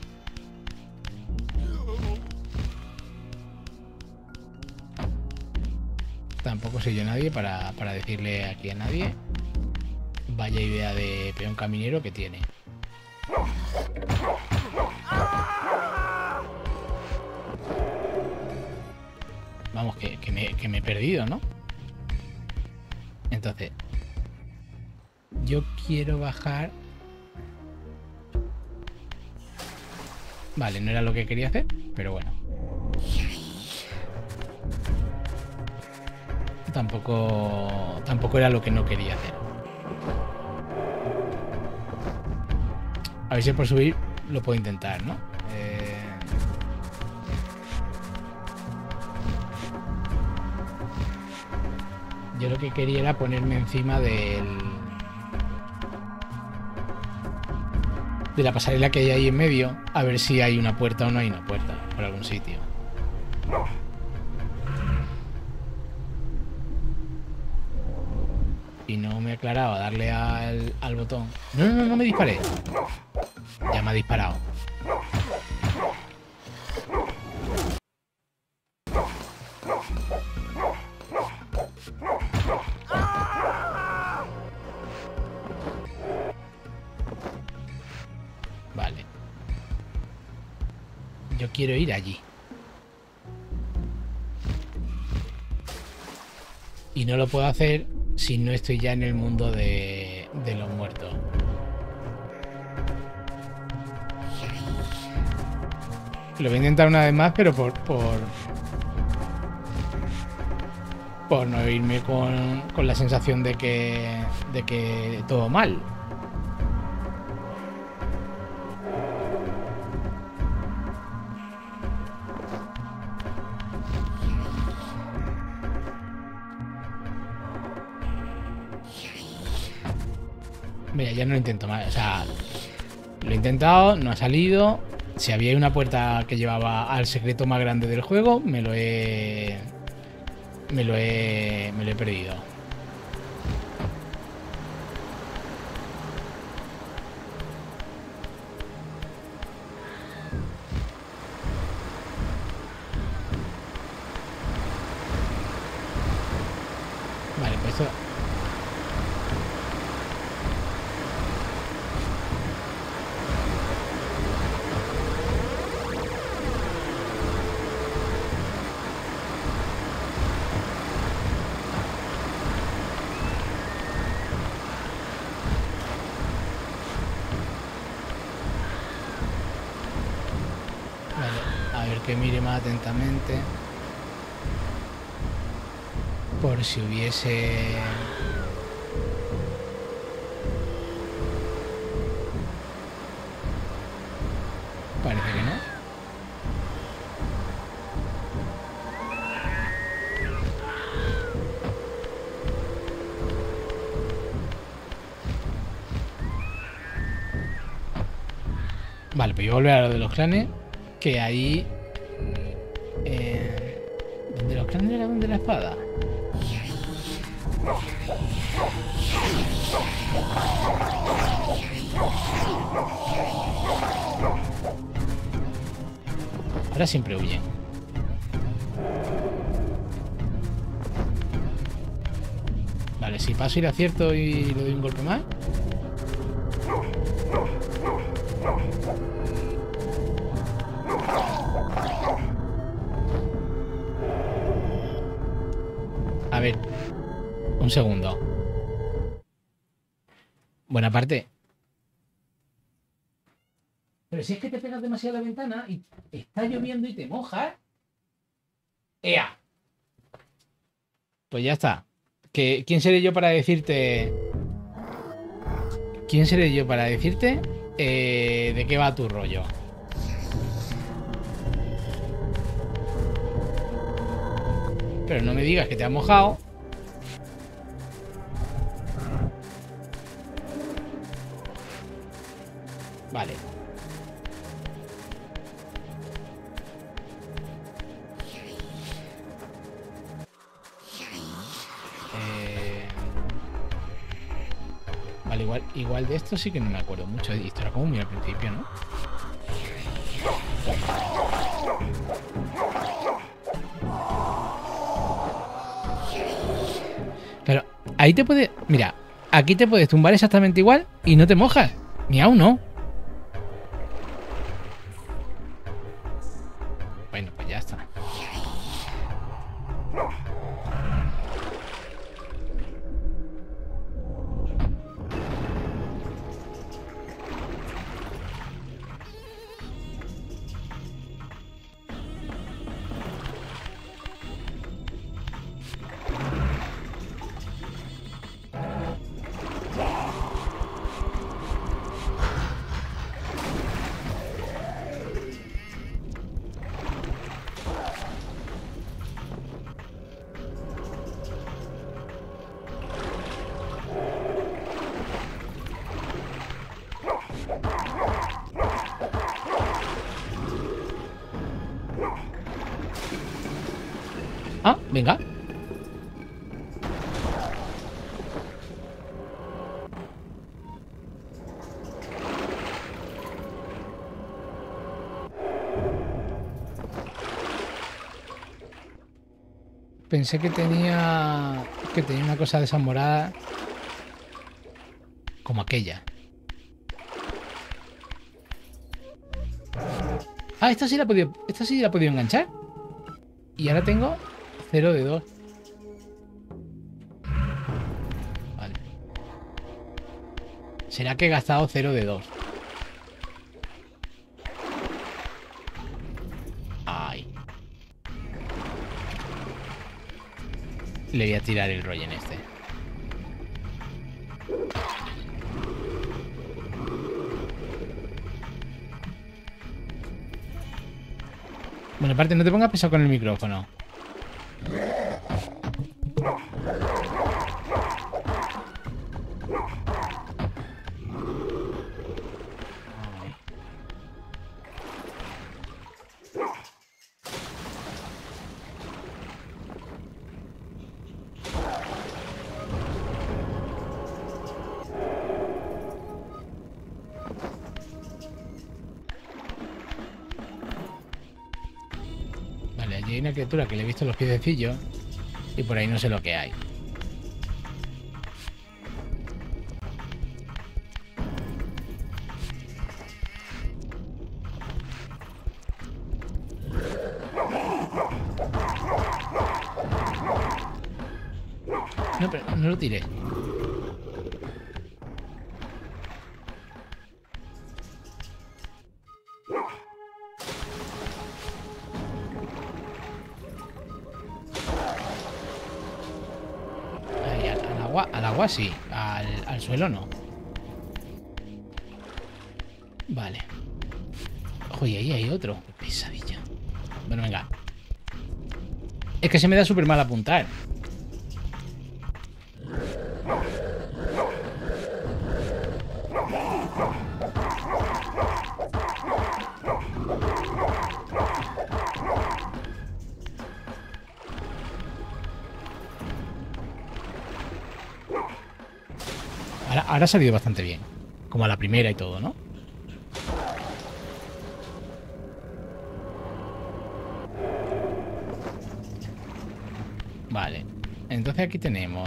Tampoco soy yo nadie para, para decirle aquí a nadie vaya idea de peón caminero que tiene. Vamos, que, que, me, que me he perdido, ¿no? Entonces, yo quiero bajar... Vale, no era lo que quería hacer, pero bueno. Tampoco, tampoco era lo que no quería hacer. A ver si por subir lo puedo intentar, ¿no? Eh... Yo lo que quería era ponerme encima del... de la pasarela que hay ahí en medio, a ver si hay una puerta o no hay una puerta por algún sitio. Y no me he aclarado a darle al, al botón. No, no, no, no me disparé. Ya me ha disparado. Vale. Yo quiero ir allí. Y no lo puedo hacer si no estoy ya en el mundo de, de los muertos. Lo voy a intentar una vez más, pero por por, por no irme con, con la sensación de que de que todo mal. Mira, ya no lo intento más. O sea, lo he intentado, no ha salido. Si había una puerta que llevaba al secreto más grande del juego, me lo he... Me lo he... Me lo he perdido. Vale, pues esto... que mire más atentamente por si hubiese parece que no. Vale, pues yo volver a lo de los clanes, que ahí eh, ¿donde los clanes era donde la espada? Ahora siempre huyen. Vale, si paso y le acierto y le doy un golpe más. A ver, un segundo. Buena parte. Pero si es que te pegas demasiado a la ventana y está lloviendo y te mojas. ¡Ea! Pues ya está. ¿Qué, ¿Quién seré yo para decirte? ¿Quién seré yo para decirte eh, de qué va tu rollo? Pero no me digas que te has mojado. Vale. Eh... Vale, igual, igual de esto sí que no me acuerdo mucho. Esto era como muy al principio, ¿no? Pero ahí te puede... Mira, aquí te puedes tumbar exactamente igual y no te mojas. Miau, no. Bueno, pues ya está. Venga. Pensé que tenía... Que tenía una cosa de esa morada. Como aquella. Ah, esta sí la he podido... Esta sí la he podido enganchar. Y ahora tengo cero de dos. Vale. ¿Será que he gastado cero de dos? Ay. Le voy a tirar el rollo en este. Bueno, aparte, no te pongas pesado con el micrófono. Hay una criatura que le he visto los piececillos y por ahí no sé lo que hay. No, pero no lo tiré. Al agua sí, al, al suelo no. Vale. Oye, ahí hay otro. Qué pesadilla. Bueno, venga. Es que se me da súper mal apuntar. Ahora, ahora ha salido bastante bien. Como a la primera y todo, ¿no? Vale. Entonces aquí tenemos...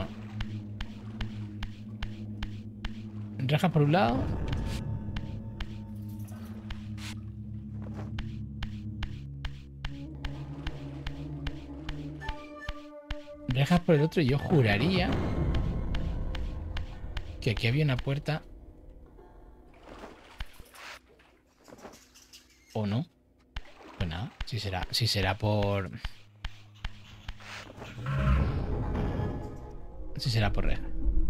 rejas por un lado. Rejas por el otro y yo juraría... que aquí había una puerta. ¿O no? Pues nada, si será, si será por... Si será por reja.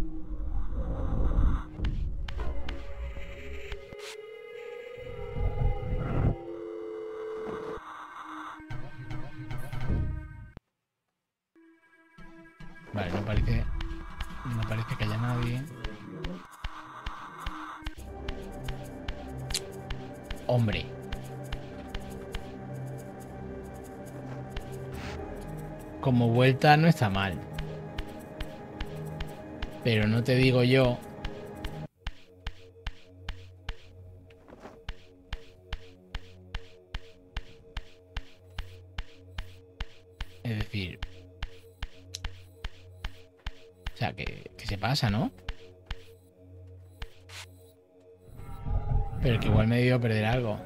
Vale, no parece... No parece que haya nadie. Hombre. Como vuelta no está mal. Pero no te digo yo... Es decir... O sea, que, que se pasa, ¿no? Pero que igual me he debido perder algo.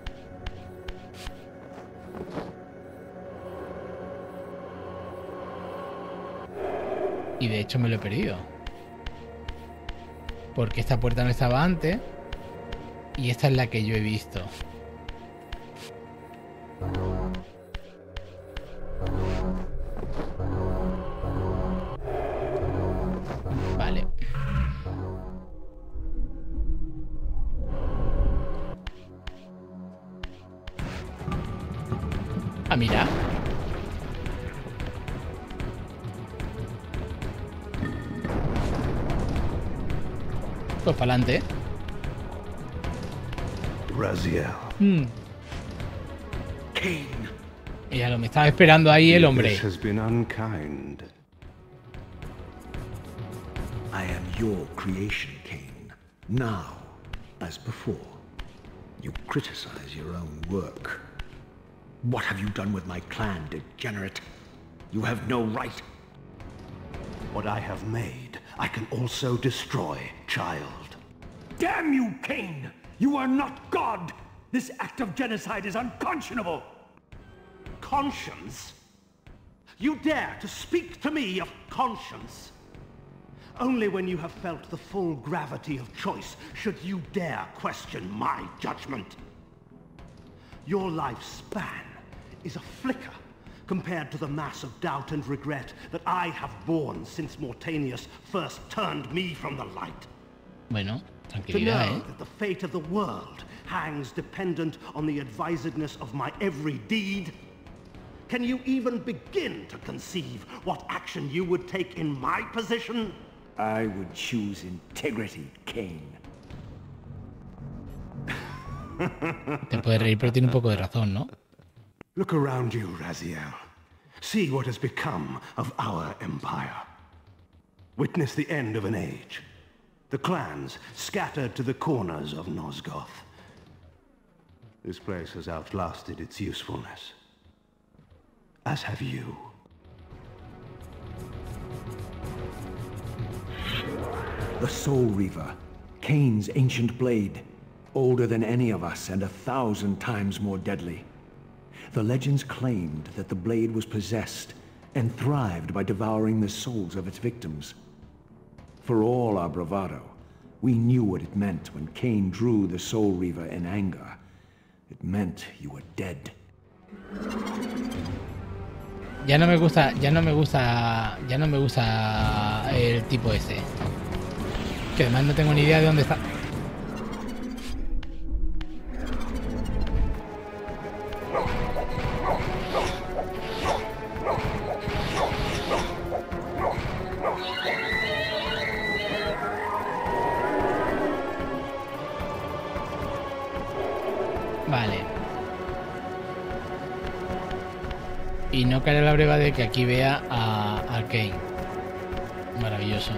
Y de hecho me lo he perdido. Porque esta puerta no estaba antes. Y esta es la que yo he visto. Vale. Ah, mira. Pues para adelante. Raziel. Mm. Cain, Ya lo me estaba esperando ahí el hombre. This has been unkind. I am your creation, Cain. Now, as before, you criticize your own work. What have you done with my clan, degenerate? You have no right. What I have made, I can also destroy, child. Damn you, Cain! You are not God! This act of genocide is unconscionable! Conscience? You dare to speak to me of conscience? Only when you have felt the full gravity of choice should you dare question my judgment. Your lifespan is a flicker compared to the mass of doubt and regret that I have borne since Mortanius first turned me from the light. Bueno, To tranquilidad, know ¿eh? that the fate of the world hangs dependent on the advisedness of my every deed? Can you even begin to conceive what action you would take in my position? I would choose integrity, Cain. Te puedes reír, pero tiene un poco de razón, ¿no? Look around you, Raziel. See what has become of our empire. Witness the end of an age. The clans scattered to the corners of Nosgoth. This place has outlasted its usefulness. As have you. The Soul Reaver, Cain's ancient blade, older than any of us and a thousand times more deadly. The legends claimed that the blade was possessed and thrived by devouring the souls of its victims. For all our bravado, we knew what it meant when Cain drew the Soul Reaver in anger. It meant you were dead. Ya no me gusta, ya no me gusta, ya no me gusta el tipo ese. Que además no tengo ni idea de dónde está. Vale. Y no caerá la breva de que aquí vea a, a Cain. Maravilloso.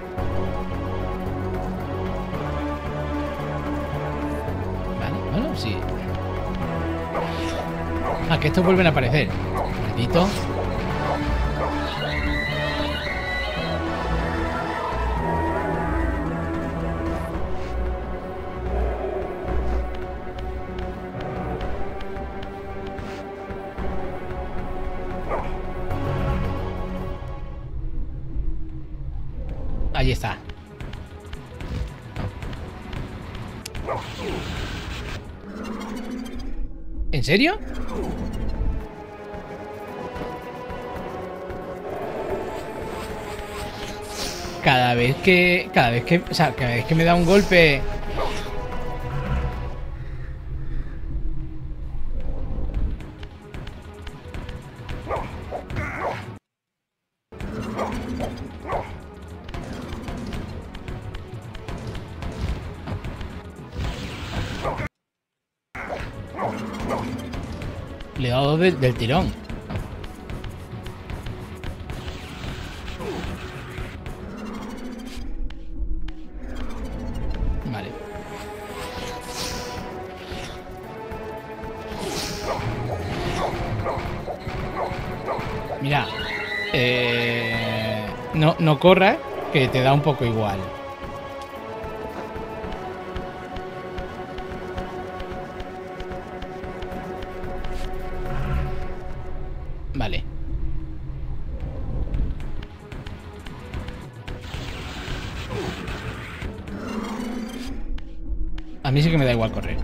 Vale, bueno, sí. Ah, que estos vuelven a aparecer. Maldito. Ahí está. ¿En serio? Cada vez que... Cada vez que... O sea, cada vez que me da un golpe... Le he dado de- del tirón. Vale. Mira. Eh, no, no corras, que te da un poco igual. Vale. A mí sí que me da igual correr.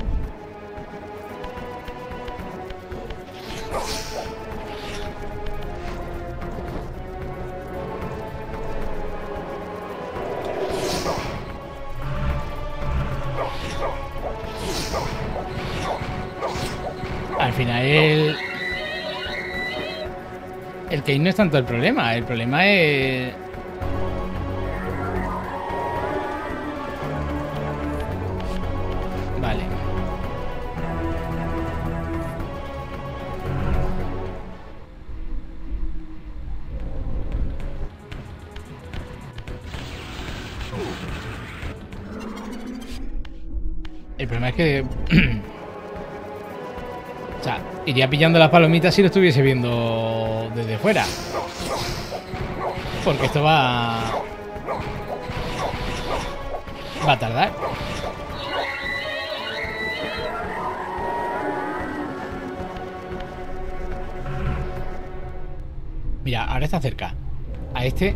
Al final el... El Cain no es tanto el problema, el problema es... Vale. El problema es que... o sea, iría pillando las palomitas si lo estuviese viendo desde fuera. Porque esto va... Va a tardar. Mira, ahora está cerca. A este...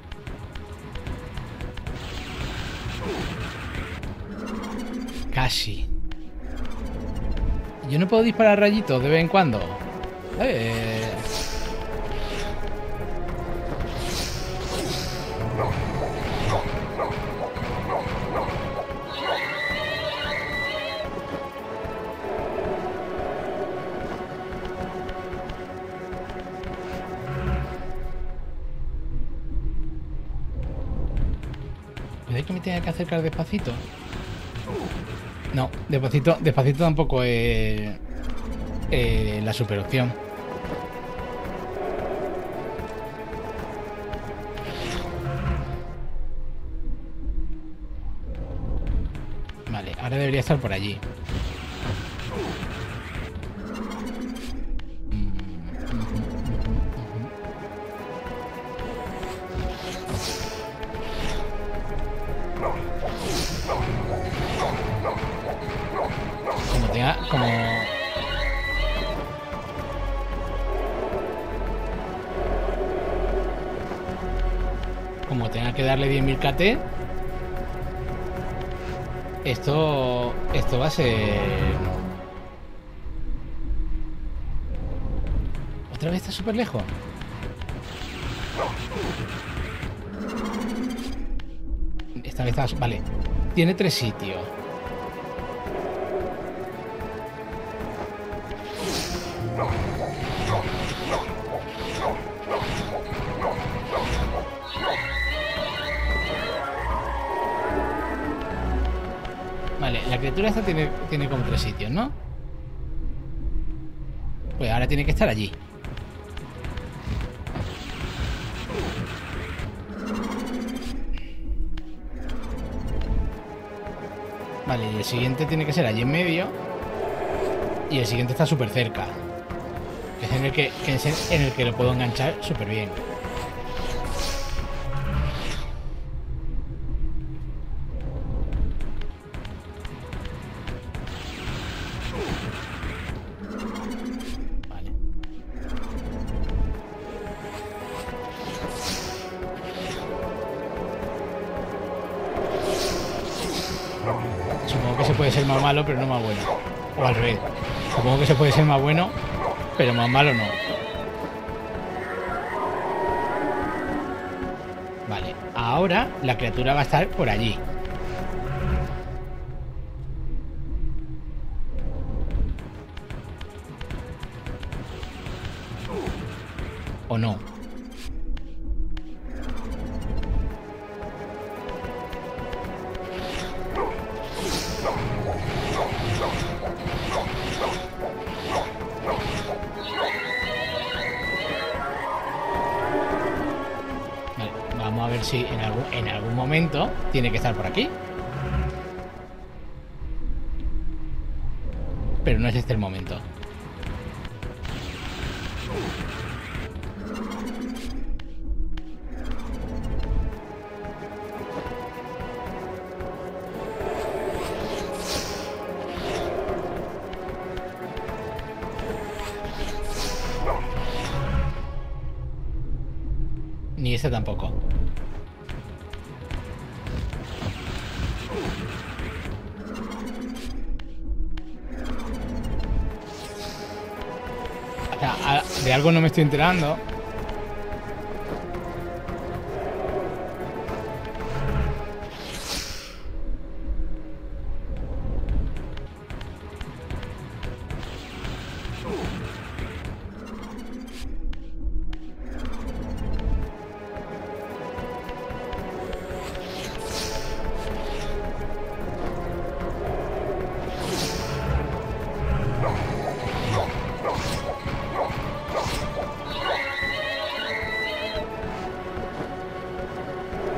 Casi. Yo no puedo disparar rayitos de vez en cuando. Eh... ¿Puede que me tenga que acercar despacito? No, despacito, despacito tampoco es eh, la super opción. Vale, ahora debería estar por allí. Como... Como tenga que darle diez mil K T, esto... Esto va a ser... ¿Otra vez está súper lejos? Esta vez está... Vale. Tiene tres sitios. Vale, la criatura esta tiene, tiene como tres sitios, ¿no? Pues ahora tiene que estar allí. Vale, y el siguiente tiene que ser allí en medio. Y el siguiente está súper cerca. Que es en el que, que es en el que lo puedo enganchar súper bien. Vale. Supongo que se puede ser más malo, pero no más bueno. O al revés. Supongo que se puede ser más bueno, pero más malo no. Vale, ahora la criatura va a estar por allí. ¿O no? Vamos a ver si en algún, en algún momento tiene que estar por aquí. Pero no es este el momento. Ni ese tampoco. O sea, de algo no me estoy enterando.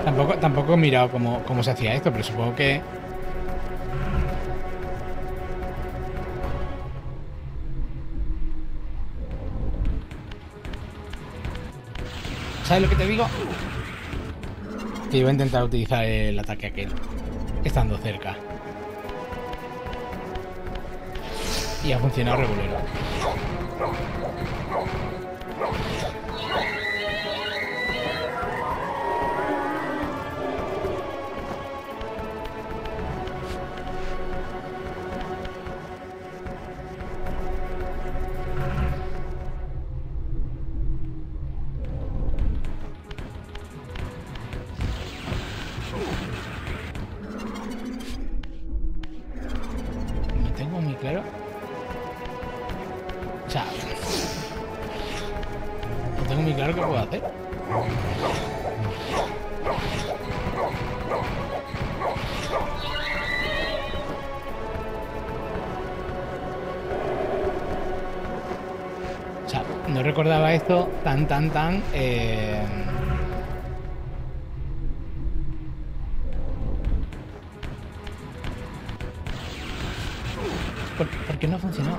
Tampoco, tampoco he mirado cómo, cómo se hacía esto, pero supongo que... ¿Sabes lo que te digo? Que iba a intentar utilizar el ataque aquel, estando cerca. Y ha funcionado regulero. No tengo muy claro. O sea, no tengo muy claro qué puedo hacer. O sea, no recordaba esto tan, tan, tan... Eh... ¿Por, ¿Por qué no ha funcionado?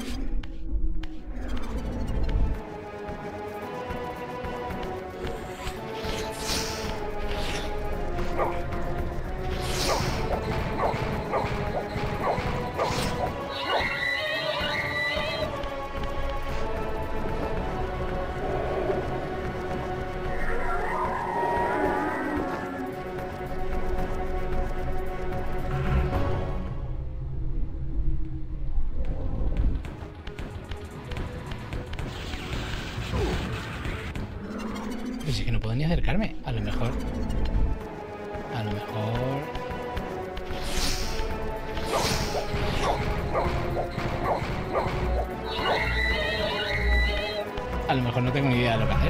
Pues es que no puedo ni acercarme. A lo mejor... A lo mejor... A lo mejor no tengo ni idea de lo que hacer.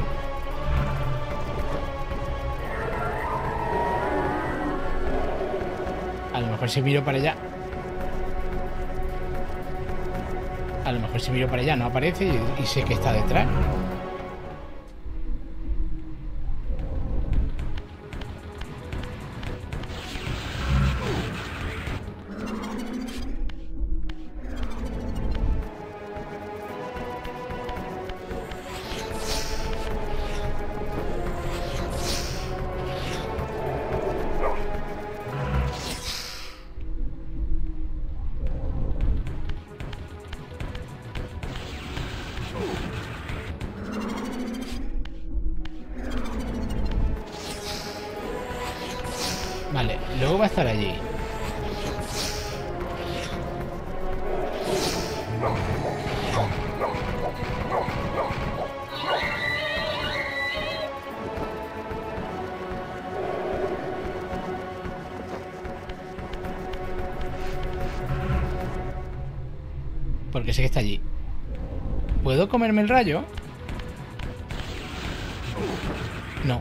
A lo mejor si miro para allá... A lo mejor si miro para allá no aparece y, y sé que está detrás. Vale, luego va a estar allí. Porque sé que está allí. ¿Puedo comerme el rayo? No.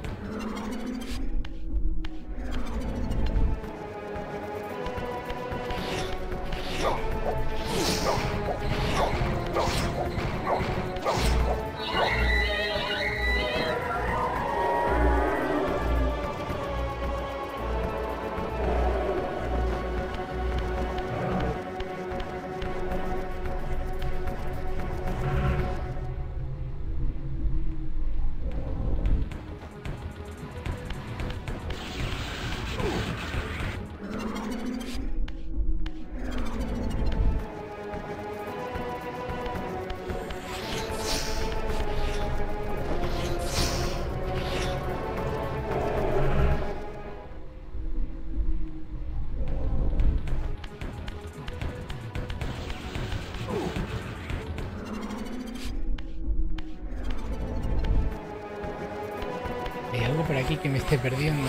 ¿Hay algo por aquí que me esté perdiendo?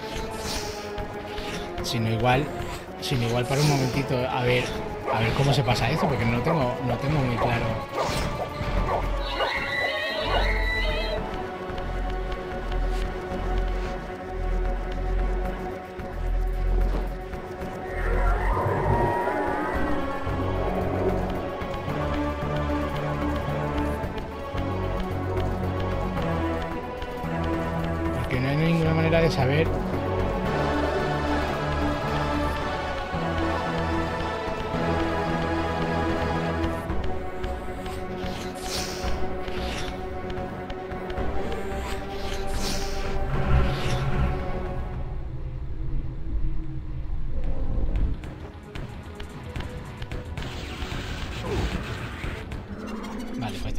Si no igual, si no igual para un momentito a ver, a ver cómo se pasa eso, porque no tengo, no tengo muy claro. Porque no hay ninguna manera de saber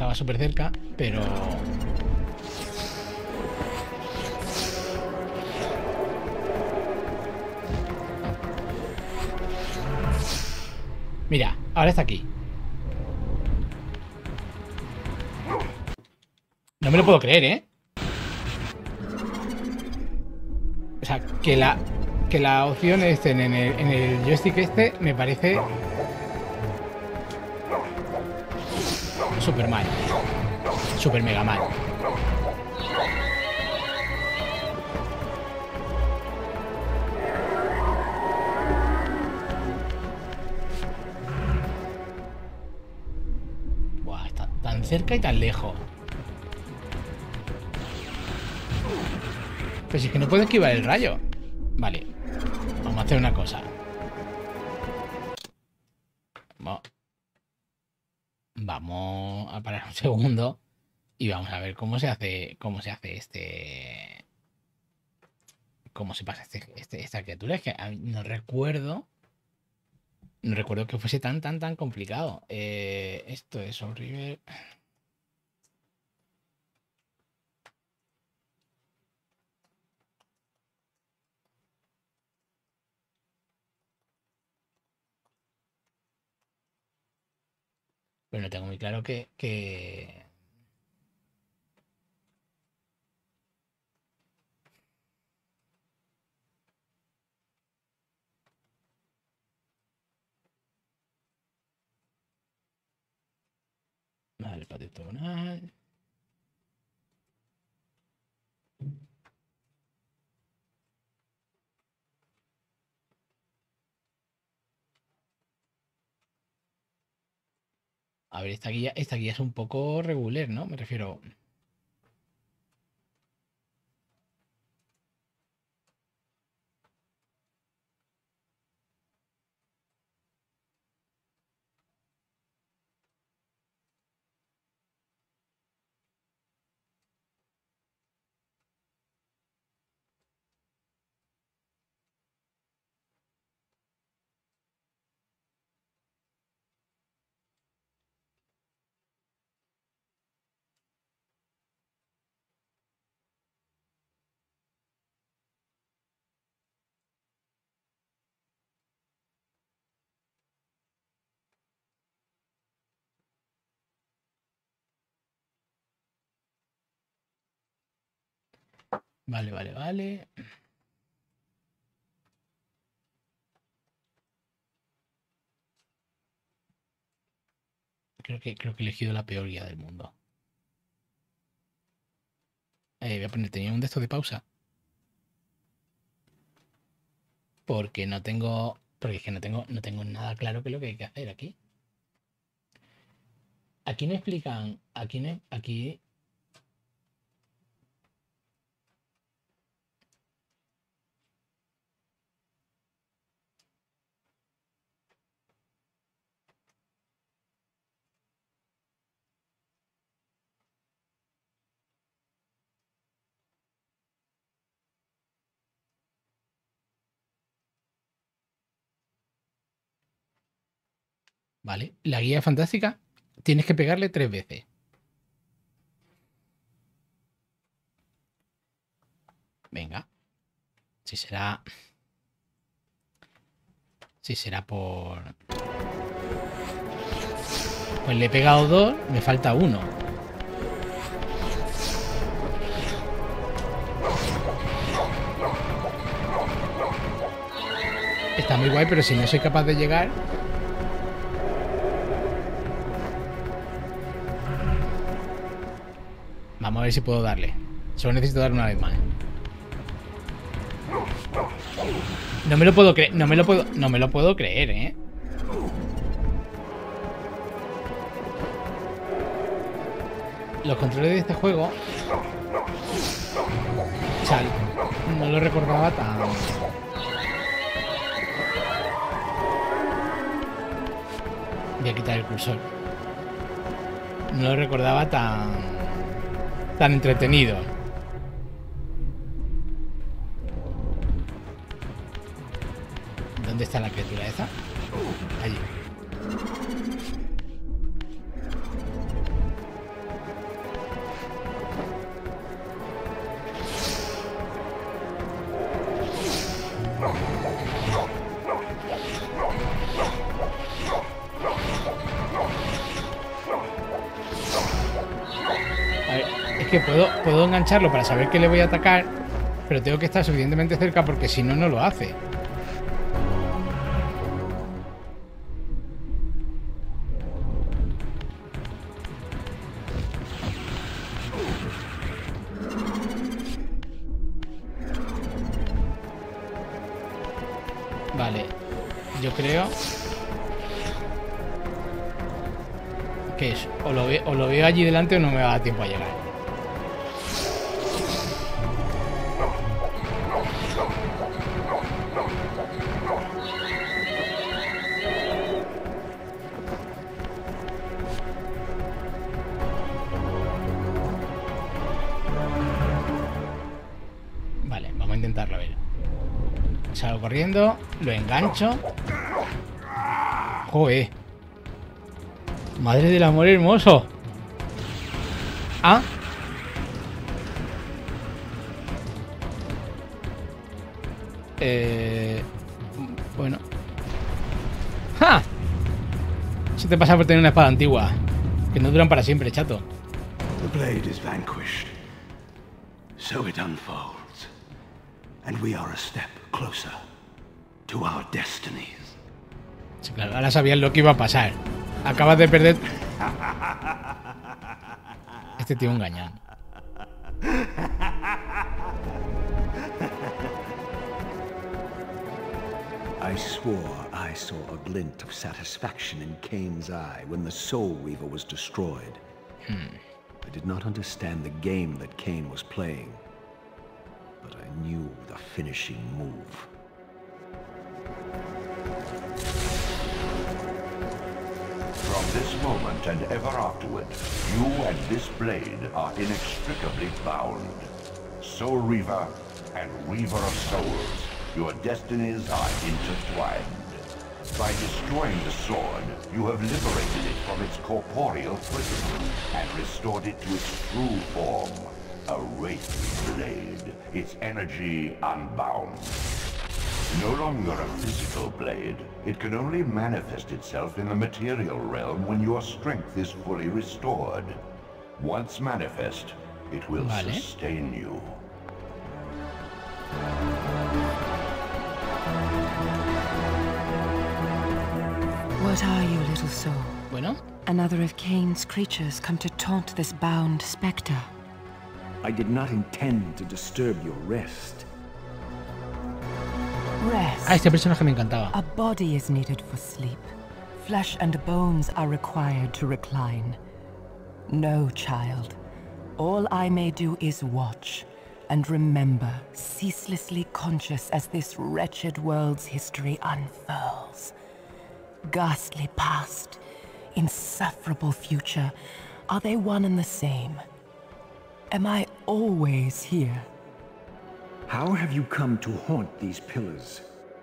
estaba súper cerca, pero... Mira, ahora está aquí. No me lo puedo creer, ¿eh? O sea, que la... Que la opción este en el, en el joystick este me parece... Súper mal. Súper mega mal. Buah, está tan cerca y tan lejos. Pero si es que no puedo esquivar el rayo. Vale. Vamos a hacer una cosa. Vamos. Vamos a parar un segundo y vamos a ver cómo se hace, cómo se hace este, cómo se pasa este, este, esta criatura. Es que no recuerdo, no recuerdo que fuese tan, tan, tan complicado. Eh, esto es Soul River. Pero no tengo muy claro que, que... Vale, patito tonal. A ver, esta guía, esta guía es un poco regular, ¿no? Me refiero... Vale, vale, vale. Creo que, creo que he elegido la peor guía del mundo. Eh, voy a poner, tenía un de estos de pausa. Porque no tengo... Porque es que no tengo, no tengo nada claro qué es lo que hay que hacer aquí. Aquí no explican... Aquí no... Aquí... Vale, la guía fantástica tienes que pegarle tres veces. Venga. Si será... Si será por... Pues le he pegado dos, me falta uno. Está muy guay, pero si no soy capaz de llegar... Vamos a ver si puedo darle. Solo necesito darle una vez más. No me lo puedo creer. No me lo puedo. No me lo puedo creer, eh. Los controles de este juego. Chal. No lo recordaba tan. Voy a quitar el cursor. No lo recordaba tan. Tan entretenido. ¿Dónde está la criatura esa? Allí. A ver, es que puedo, puedo engancharlo para saber que le voy a atacar, pero tengo que estar suficientemente cerca porque si no, no lo hace. Vale, yo creo que es o lo, ve, o lo veo allí delante o no me va a dar tiempo a llegar. Vale, vamos a intentarlo a ver. Salgo corriendo, lo engancho. Joder. Madre del amor hermoso. Ah. Eh, bueno. ¡Ja! Eso te pasa por tener una espada antigua. Que no duran para siempre, chato. The blade is vanquished. So it unfolds. And we are a step closer to our destinies. Sí, claro, ahora sabías lo que iba a pasar. Acabas de perder. Este tío un gañán. I swore I saw a glint of satisfaction in Kane's eye when the Soul Reaver was destroyed. Hmm. I did not understand the game that Kane was playing, but I knew the finishing move. From this moment and ever afterward, you and this blade are inextricably bound. Soul Reaver and Reaver of Souls, your destinies are intertwined. By destroying the sword, you have liberated it from its corporeal prison and restored it to its true form, a wraith blade, its energy unbound. No longer a physical blade, it can only manifest itself in the material realm when your strength is fully restored. Once manifest, it will Vale. sustain you. What are you, little soul? Bueno, Another of Kane's creatures come to taunt this bound spectre. I did not intend to disturb your rest. Rest. ah, este personaje me encantaba. A body is needed for sleep. Flesh and bones are required to recline. No, child. All I may do is watch and remember, ceaselessly conscious as this wretched world's history unfurls. Ghastly past, insufferable future, are they one and the same? Am I always here? How have you come to haunt these pillars?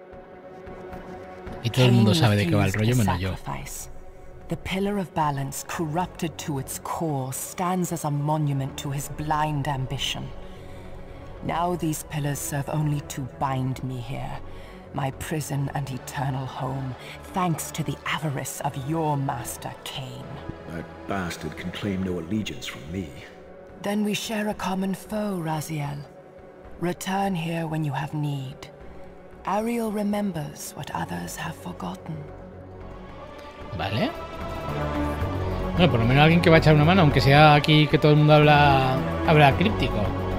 Y todo el mundo Cain sabe de qué va el rollo, refused the menos yo. sacrifice. The pillar of balance, corrupted to its core, stands as a monument to his blind ambition. Now these pillars serve only to bind me here, my prison and eternal home, thanks to the avarice of your master, Cain. That bastard can claim no allegiance from me. Then we share a common foe, Raziel. Return here when you have need. Ariel remembers what others have forgotten. Vale. Bueno, por lo menos alguien que va a echar una mano, aunque sea aquí que todo el mundo habla, habla críptico.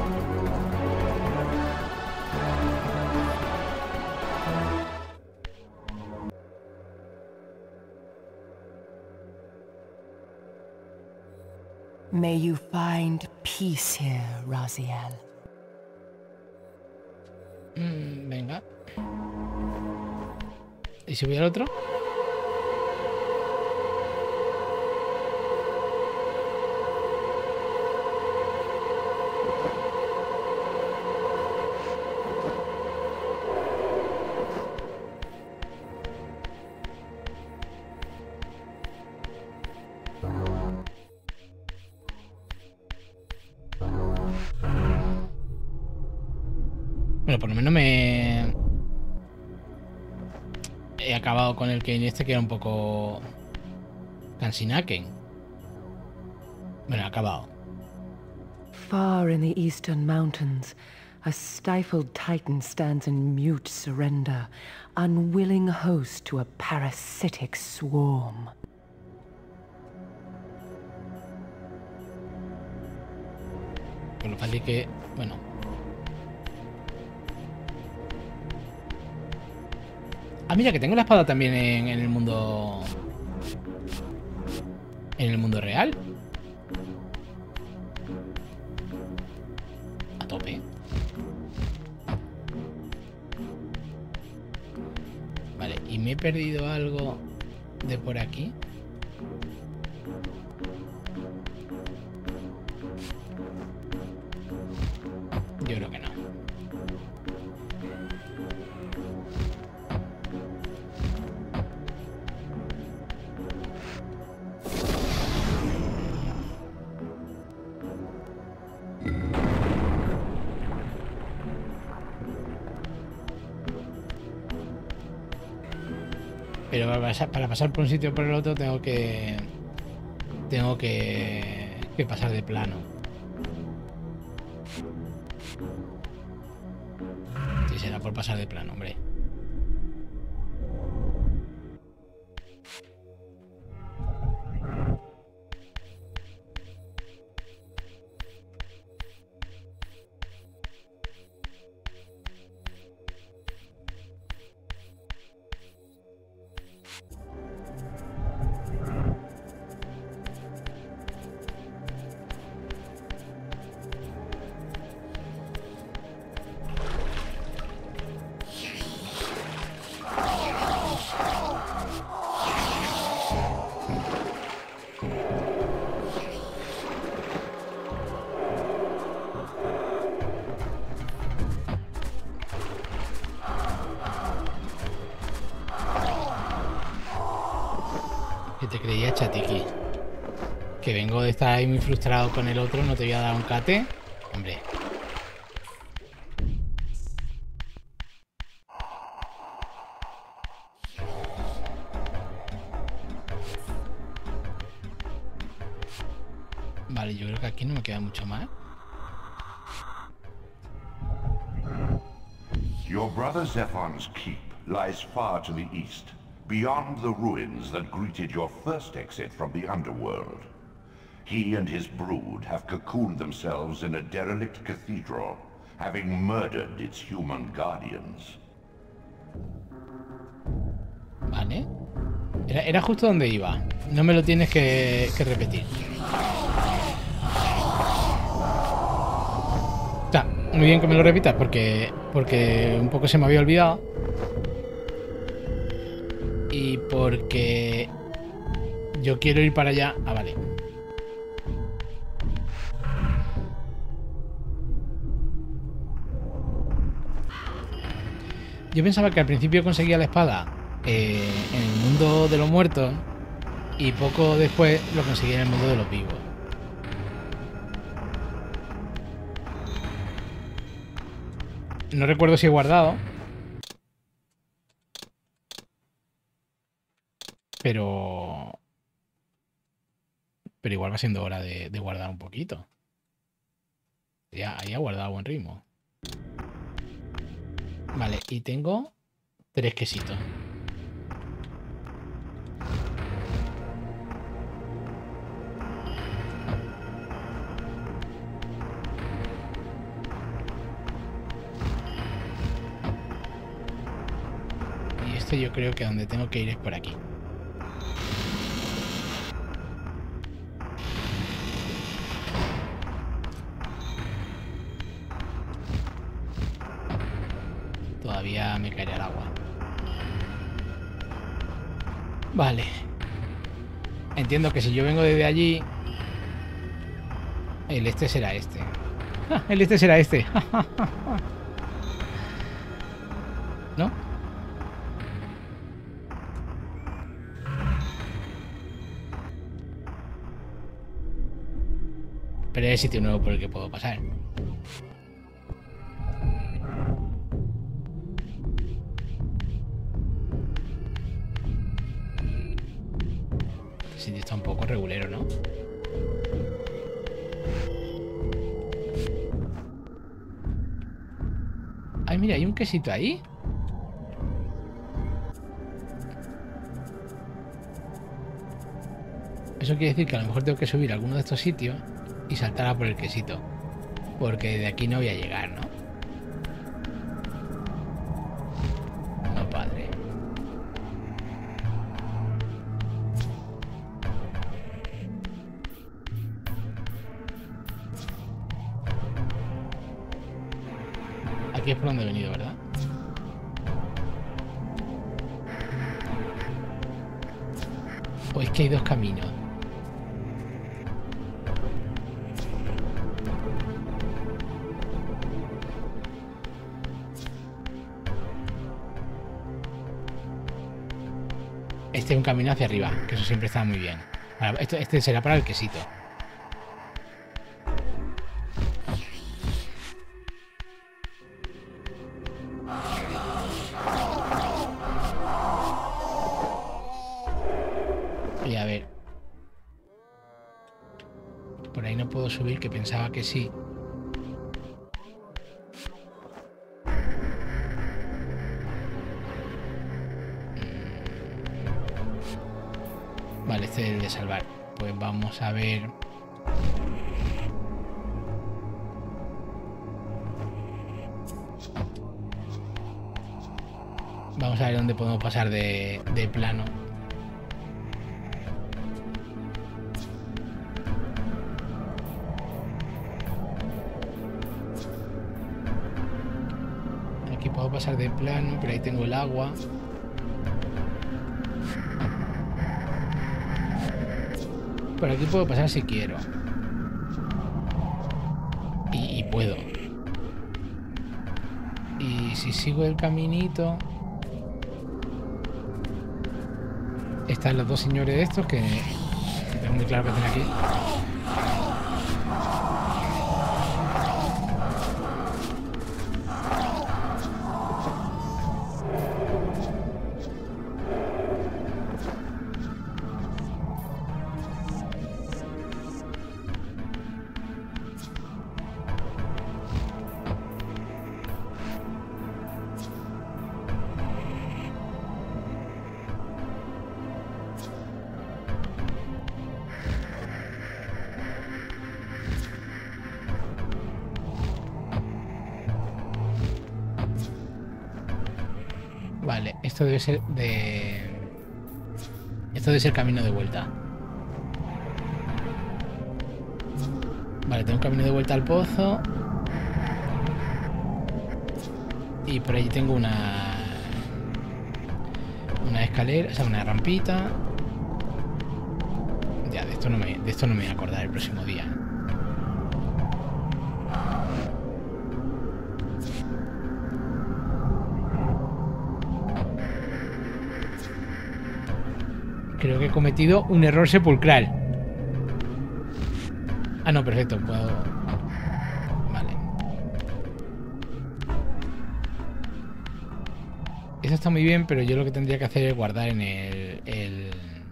May you find peace here, Raziel. Mm, venga. ¿Y si voy al otro? Bueno, por lo menos me... he acabado con el Kain este que era un poco Kansinaken. Bueno, he acabado. Far in the eastern mountains, a stifled titan stands in mute surrender, unwilling host to a parasitic swarm. Por lo fácil que... Bueno. Ah, mira, que tengo la espada también en, en el mundo... En el mundo real. A tope. Vale, y me he perdido algo de por aquí. Yo creo que no. Pero para pasar, para pasar por un sitio o por el otro tengo que... Tengo que... Que pasar de plano. Sí, será por pasar de plano, hombre. Que te creía, Chatiki. Que vengo de estar ahí muy frustrado con el otro, no te voy a dar un cate. Hombre. Vale, yo creo que aquí no me queda mucho más. Your brother Zephon's keep lies far to the east, beyond the ruins that greeted your first exit from the underworld. He and his brood have cocooned themselves in a derelict cathedral, having murdered its human guardians. Vale. Era, era justo donde iba. No me lo tienes que, que repetir. Está muy bien que me lo repitas porque, porque un poco se me había olvidado. Y porque yo quiero ir para allá. Ah, vale. Yo pensaba que al principio conseguía la espada eh, en el mundo de los muertos y poco después lo conseguía en el mundo de los vivos. No recuerdo si he guardado. Pero... Pero igual va siendo hora de, de guardar un poquito. Ya, ahí ha guardado a buen ritmo. Vale, y tengo tres quesitos. Y esto yo creo que donde tengo que ir es por aquí. Todavía me caerá el agua. Vale. Entiendo que si yo vengo desde allí, el este será este. ¡Ah! El este será este. ¿No? Pero hay sitio nuevo por el que puedo pasar. Este sitio está un poco regulero, ¿no? Ay, mira, hay un quesito ahí. Eso quiere decir que a lo mejor tengo que subir a alguno de estos sitios y saltar a por el quesito. Porque de aquí no voy a llegar, ¿no? No, padre. Aquí es por donde he venido, ¿verdad? O es que hay dos caminos. Este es un camino hacia arriba, que eso siempre está muy bien. Ahora, esto, este será para el quesito. Y a ver. Por ahí no puedo subir, que pensaba que sí. Vale, este es el de salvar. Pues vamos a ver. Vamos a ver dónde podemos pasar de, de plano. Aquí puedo pasar de plano, pero ahí tengo el agua. Por aquí puedo pasar si quiero. Y, y puedo. Y si sigo el caminito... Están los dos señores estos que... Tengo muy claro que están aquí. Vale, esto debe ser de... Esto debe ser camino de vuelta. Vale, tengo un camino de vuelta al pozo. Y por ahí tengo una... Una escalera, o sea, una rampita. Ya, de esto no me, de esto no me voy a acordar el próximo día. Creo que he cometido un error sepulcral. Ah, no, perfecto, puedo... Vale. Eso está muy bien, pero yo lo que tendría que hacer es guardar en el... el...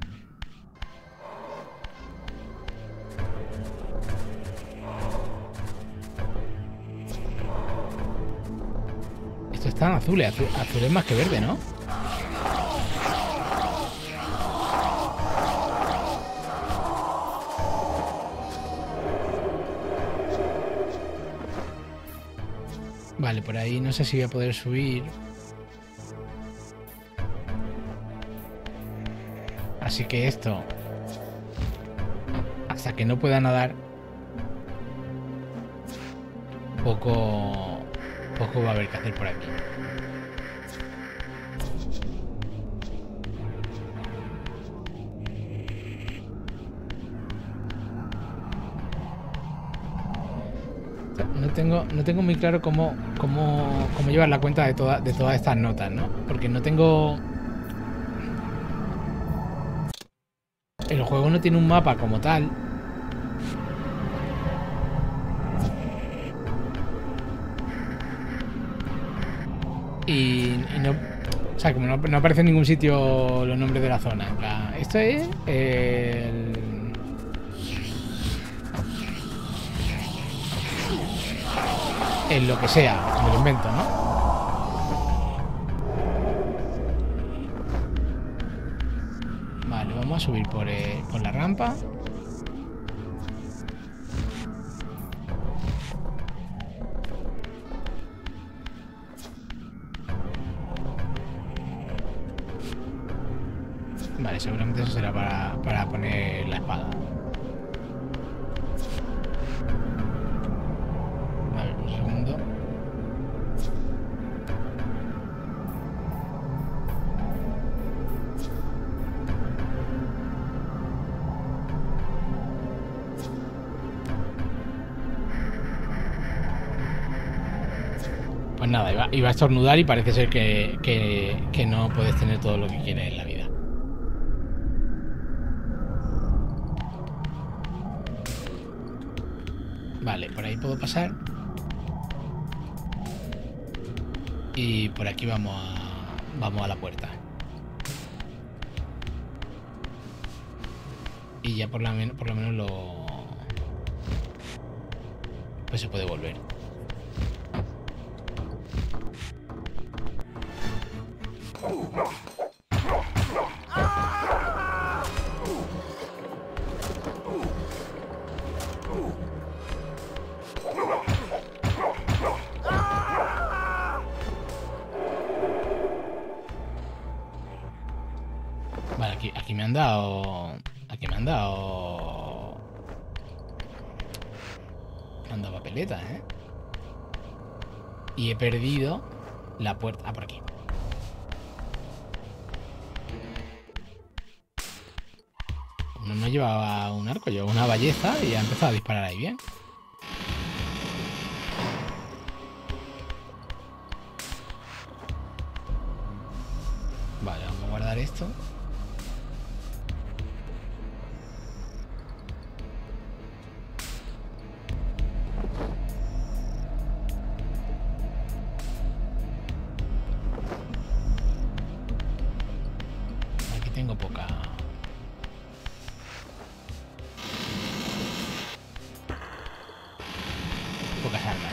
Esto está en azul, azul, azul es más que verde, ¿no? Vale, por ahí no sé si voy a poder subir. Así que esto, hasta que no pueda nadar, poco, poco va a haber que hacer por aquí. No tengo, no tengo muy claro cómo, cómo, cómo llevar la cuenta de, toda, de todas estas notas, ¿no? Porque no tengo... El juego no tiene un mapa como tal. Y, y no... O sea, como no, no aparece en ningún sitio los nombres de la zona. En plan, esto es el... en lo que sea, me lo invento, ¿no? Vale, vamos a subir por, eh, por la rampa. Vale, seguramente eso será para, para poner la espada. Vale, un segundo. Pues nada, iba, iba a estornudar y parece ser que, que, que no puedes tener todo lo que quieres en la vida. Vale, por ahí puedo pasar. Y por aquí vamos a, vamos a la puerta. Y ya por, la, por lo menos lo... pues se puede volver. Vale, aquí, aquí me han dado... Aquí me han dado... Me han dado papeletas, ¿eh? Y he perdido la puerta... Ah, por aquí. Uno no llevaba un arco, llevaba una ballesta y ha empezado a disparar ahí bien. Vale, vamos a guardar esto. Aquí tengo poca... pocas armas.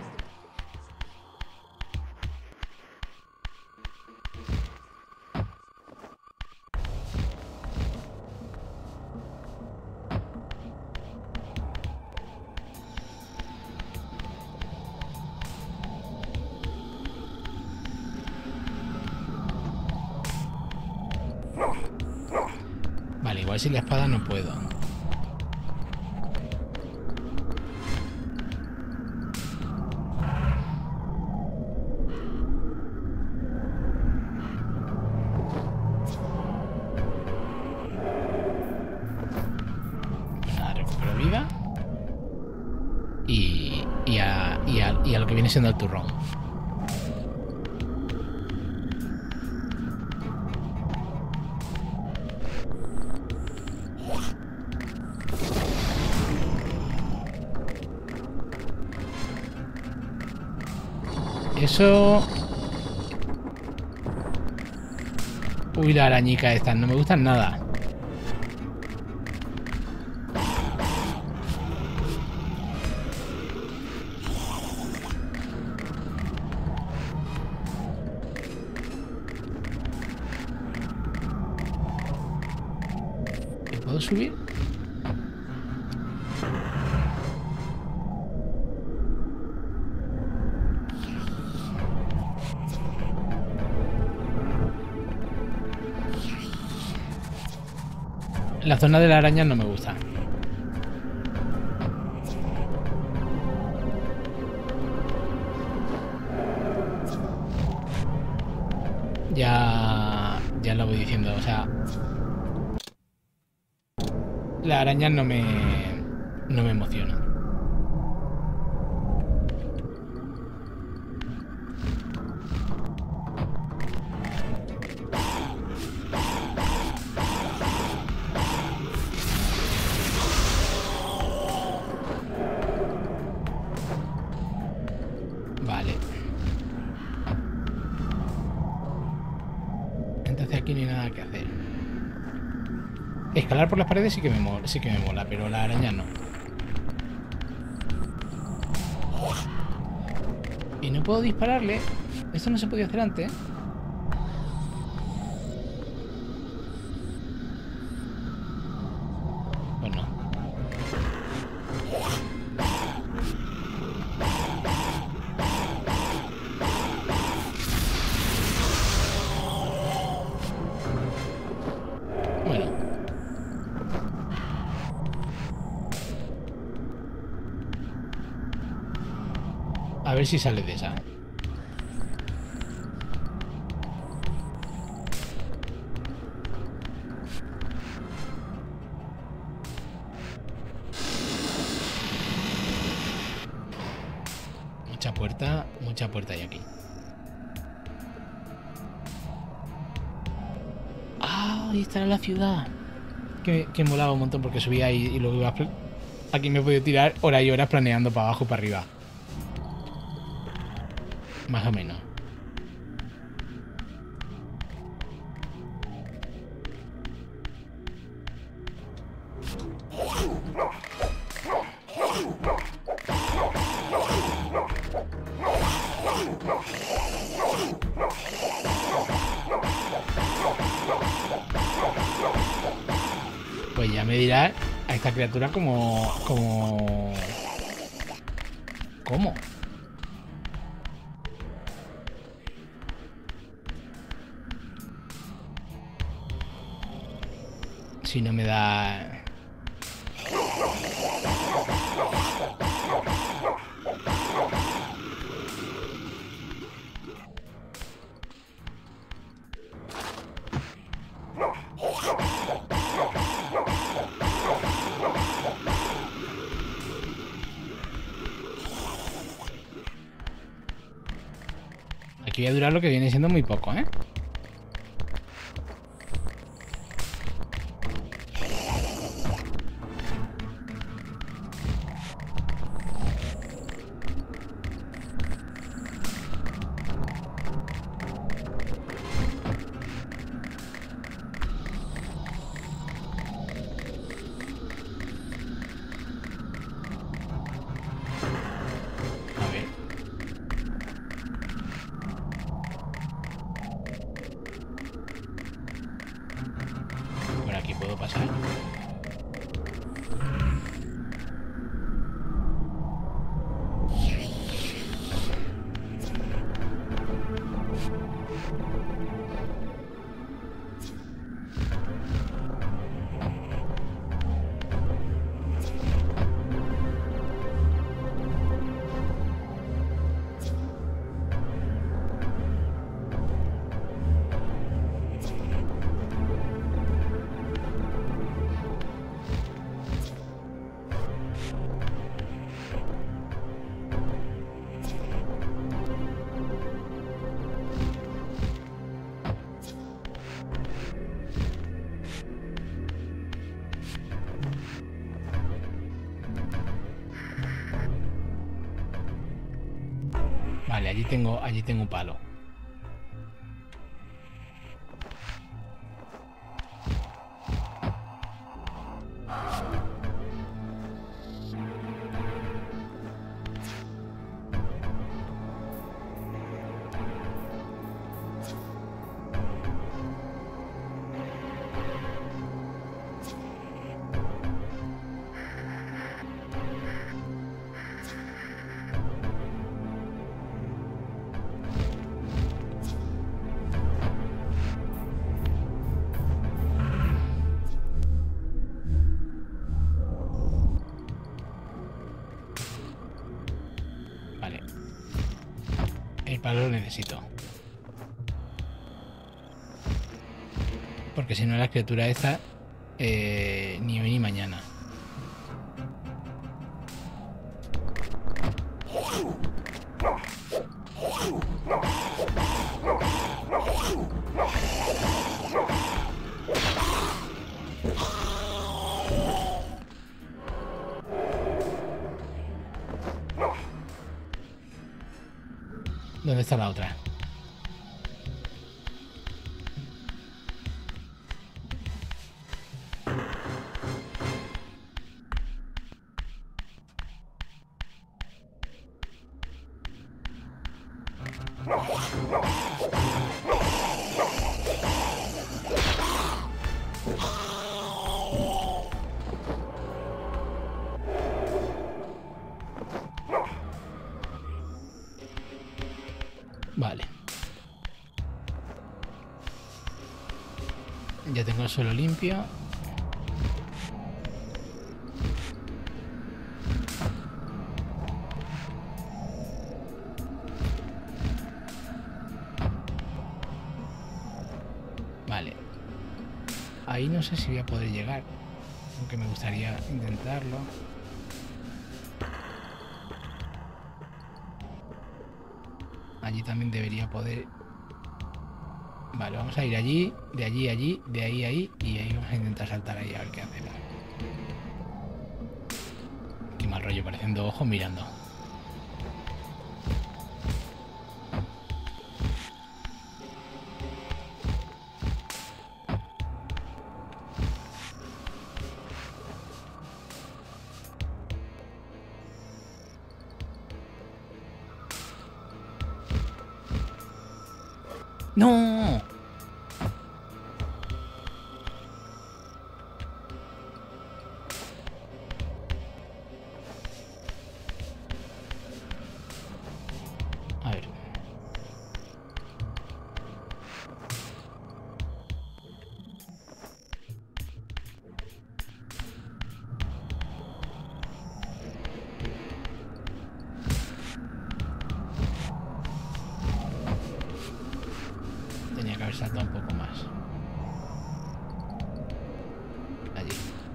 Vale, igual sin la espada no puedo. Nada, recupero vida. Y, y, a, y, a, y a lo que viene siendo el turrón. Eso... Uy, la arañica esta, no me gustan nada. ¿Puedo subir? La zona de la araña no me gusta. Ya... ya lo voy diciendo, o sea... La araña no me... no me emociona. Entonces aquí no hay nada que hacer. Escalar por las paredes sí que me mola, sí que me mola, pero la araña no. Y no puedo dispararle. Esto no se podía hacer antes. Pues no. Bueno. A ver si sale de esa. Mucha puerta, mucha puerta hay aquí. Ah, ahí estará la ciudad. Que, que molaba un montón porque subía ahí y luego iba a... Aquí me he podido tirar horas y horas planeando para abajo y para arriba. Más o menos. Pues ya me dirás a esta criatura como... como... ¿Cómo? Si no me da... Aquí voy a durar lo que viene siendo muy poco, ¿eh? A ver. Por aquí puedo pasar. Vale, allí tengo, allí tengo un palo. Vale. El palo lo necesito. Porque si no la criatura esta, eh, ni hoy ni mañana. ¿Dónde está la otra? Ya tengo el suelo limpio. Vale. Ahí no sé si voy a poder llegar, aunque me gustaría intentarlo. Allí también debería poder. Vale, vamos a ir allí, de allí a allí, de ahí a ahí, y ahí vamos a intentar saltar ahí a ver qué hacemos. Qué mal rollo, parecen dos ojos mirando. ¡No! A ver. Tenía que haber saltado un poco más. Allí.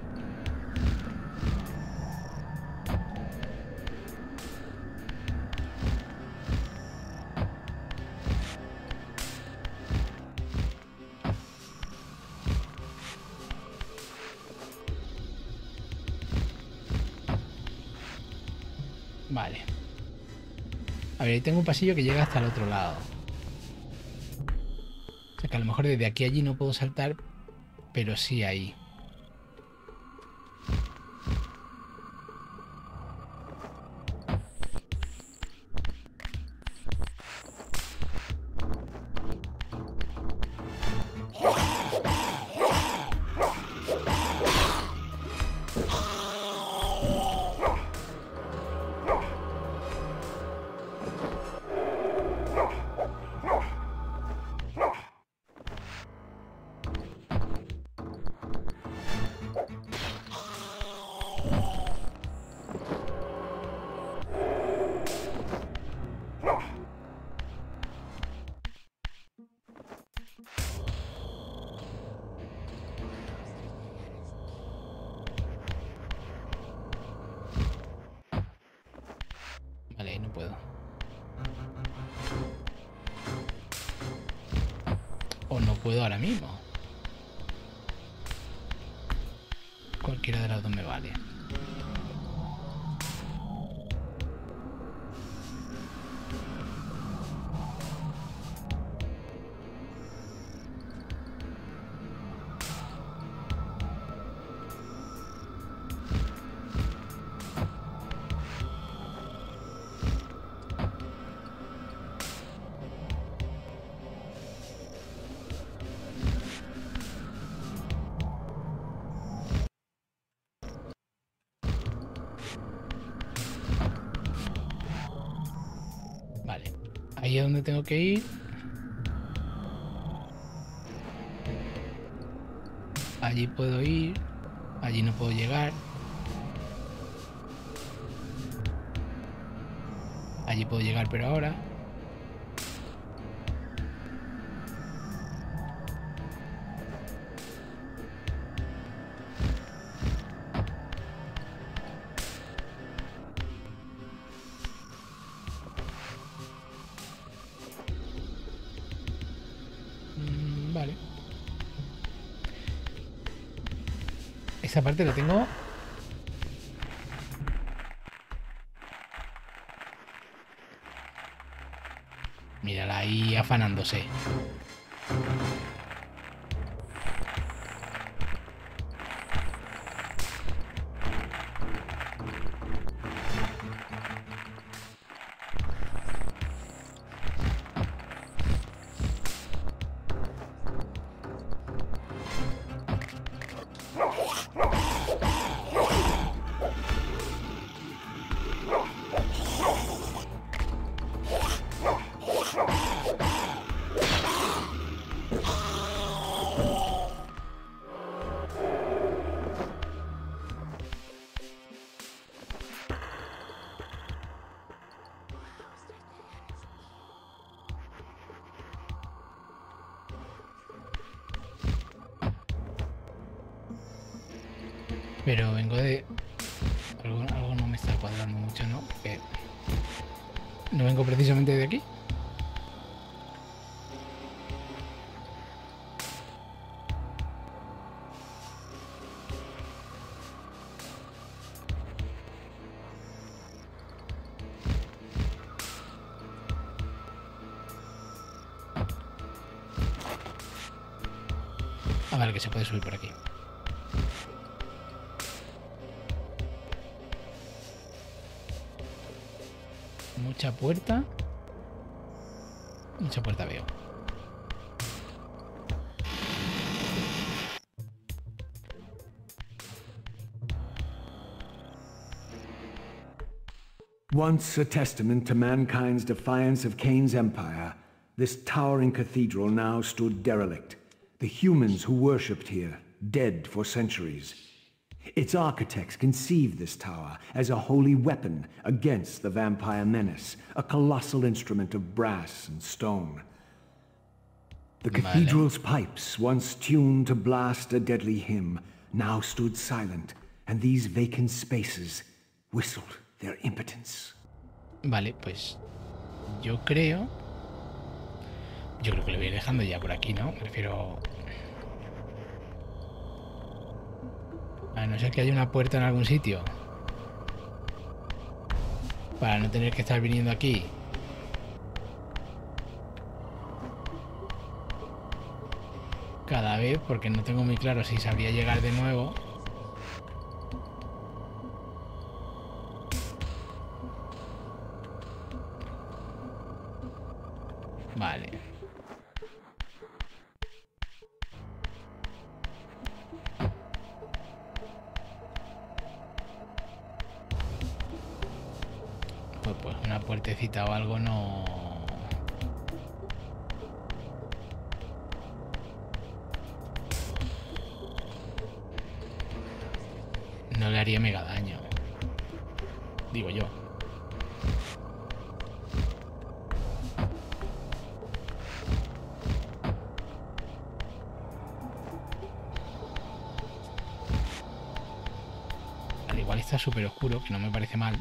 Vale. A ver, ahí tengo un pasillo que llega hasta el otro lado. O sea que a lo mejor desde aquí a allí no puedo saltar, pero sí ahí. Vale, no puedo. O no puedo ahora mismo. Cualquiera de las dos me vale. Vale. Ahí es donde tengo que ir. Allí puedo ir. Allí no puedo llegar. Allí puedo llegar, pero ahora. Mm, vale. Esa parte la tengo. Mírala ahí afanándose. Pero vengo de... Algo, algo no me está cuadrando mucho, ¿no? Porque no vengo precisamente de aquí. Ah, vale, que se puede subir por aquí. Mucha puerta. Mucha puerta veo. Once a testament to mankind's defiance of Cain's empire, this towering cathedral now stood derelict. The humans who worshipped here, dead for centuries. Its architects conceived this tower as a holy weapon against the vampire menace, a colossal instrument of brass and stone. The cathedral's pipes, once tuned to blast a deadly hymn, now stood silent, and these vacant spaces whistled their impotence. Vale, pues yo creo... Yo creo que lo voy a ir dejando ya por aquí, ¿no? Me refiero... A no ser que haya una puerta en algún sitio. Para no tener que estar viniendo aquí. Cada vez, porque no tengo muy claro si sabría llegar de nuevo. Vale. Pues, pues una puertecita o algo no... No le haría mega daño. Digo yo. Al igual está súper oscuro, que no me parece mal.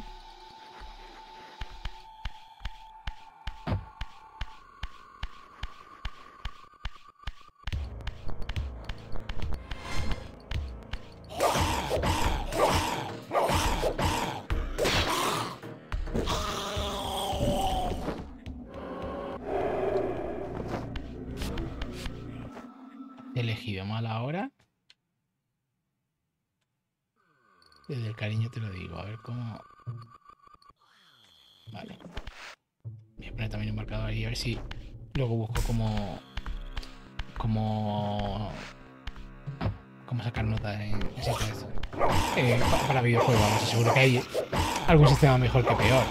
He elegido mal ahora. Desde el cariño te lo digo. A ver cómo... Vale. Voy a poner también un marcador ahí. A ver si luego busco cómo... Cómo... Cómo sacar notas en ese caso. Eh, para, para videojuegos, vamos. Seguro que hay algún sistema mejor que peor.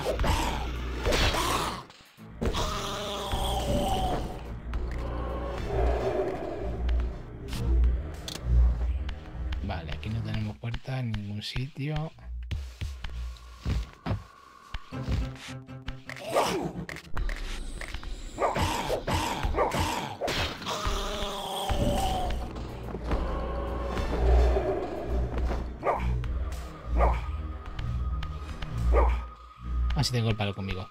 Vale, aquí no tenemos puerta en ningún sitio. Así tengo el palo conmigo.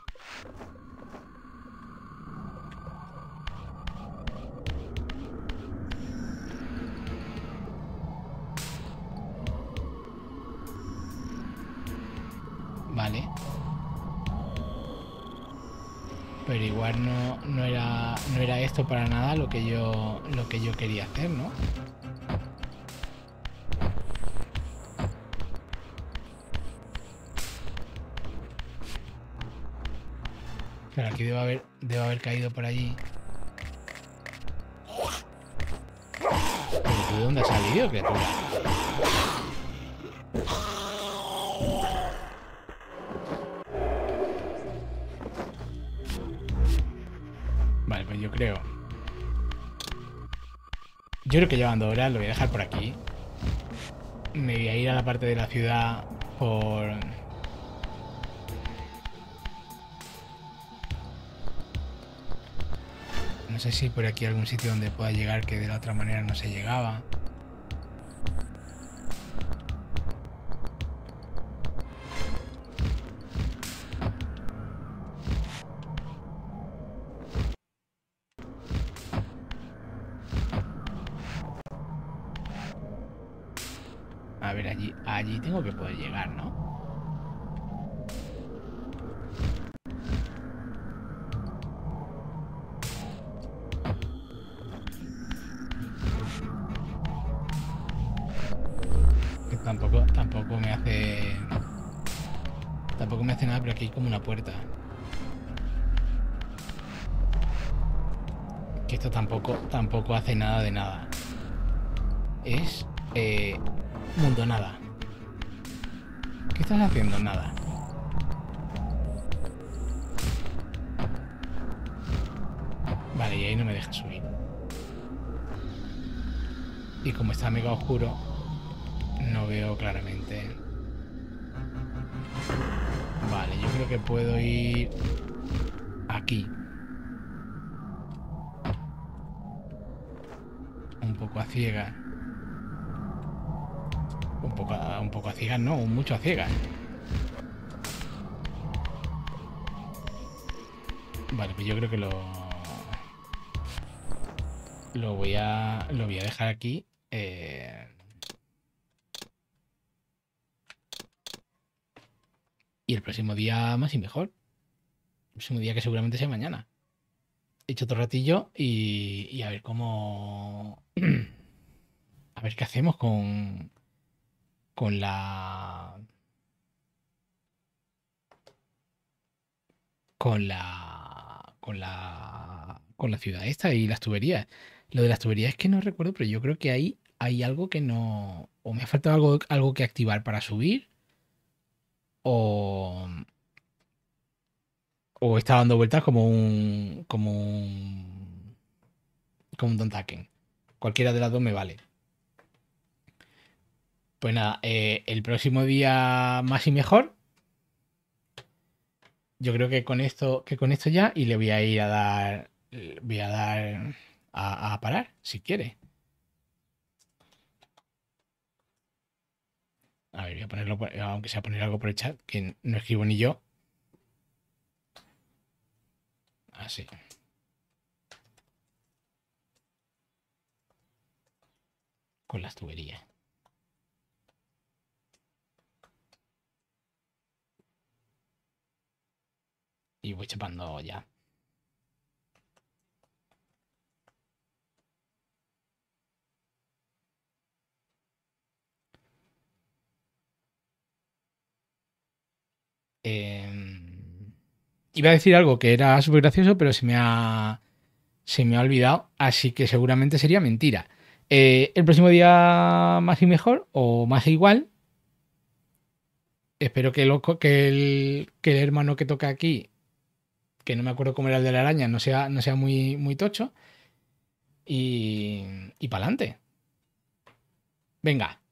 Vale. Pero igual no, no era no era esto para nada lo que yo lo que yo quería hacer, ¿no? Pero aquí debo haber debo haber caído por allí. ¿Pero tú de dónde has salido, criatura? Vale, pues yo creo... Yo creo que llevando horas lo voy a dejar por aquí. Me voy a ir a la parte de la ciudad por... No sé si por aquí hay algún sitio donde pueda llegar que de la otra manera no se llegaba. A ver, allí, allí tengo que poder llegar, ¿no? Que tampoco, tampoco me hace... Tampoco me hace nada, pero aquí hay como una puerta. Que esto tampoco, tampoco hace nada de nada. Es... Eh, mundo nada. ¿Qué estás haciendo? Nada. Vale, y ahí no me deja subir. Y como está mega oscuro, no veo claramente. Vale, yo creo que puedo ir aquí. Un poco a ciegas. Un poco a, un poco a ciegas, no, mucho a ciegas. Vale, pues yo creo que lo... Lo voy a... Lo voy a dejar aquí. Eh... Y el próximo día más y mejor. El próximo día que seguramente sea mañana. He hecho otro ratillo y, y a ver cómo... A ver qué hacemos con... Con la... Con la... Con la... Con la ciudad esta y las tuberías. Lo de las tuberías es que no recuerdo, pero yo creo que ahí hay algo que no... O me ha faltado algo, algo que activar para subir. O... O está dando vueltas como un... Como un... Como un Tontaken. Cualquiera de las dos me vale. Pues nada, eh, el próximo día más y mejor. Yo creo que con esto, que con esto ya, y le voy a ir a dar. Voy a dar a, a parar, si quiere. A ver, voy a ponerlo, por- aunque sea poner algo por el chat, que no escribo ni yo. Así. Con las tuberías. Y voy chapando ya. Em, iba a decir algo que era súper gracioso, pero se me ha. Se me ha olvidado. Así que seguramente sería mentira. Eh, el próximo día más y mejor, o más e igual. Espero que, loco, que, el, que el hermano que toca aquí, que no me acuerdo cómo era el de la araña, no sea, no sea muy, muy tocho. Y, y para adelante. Venga.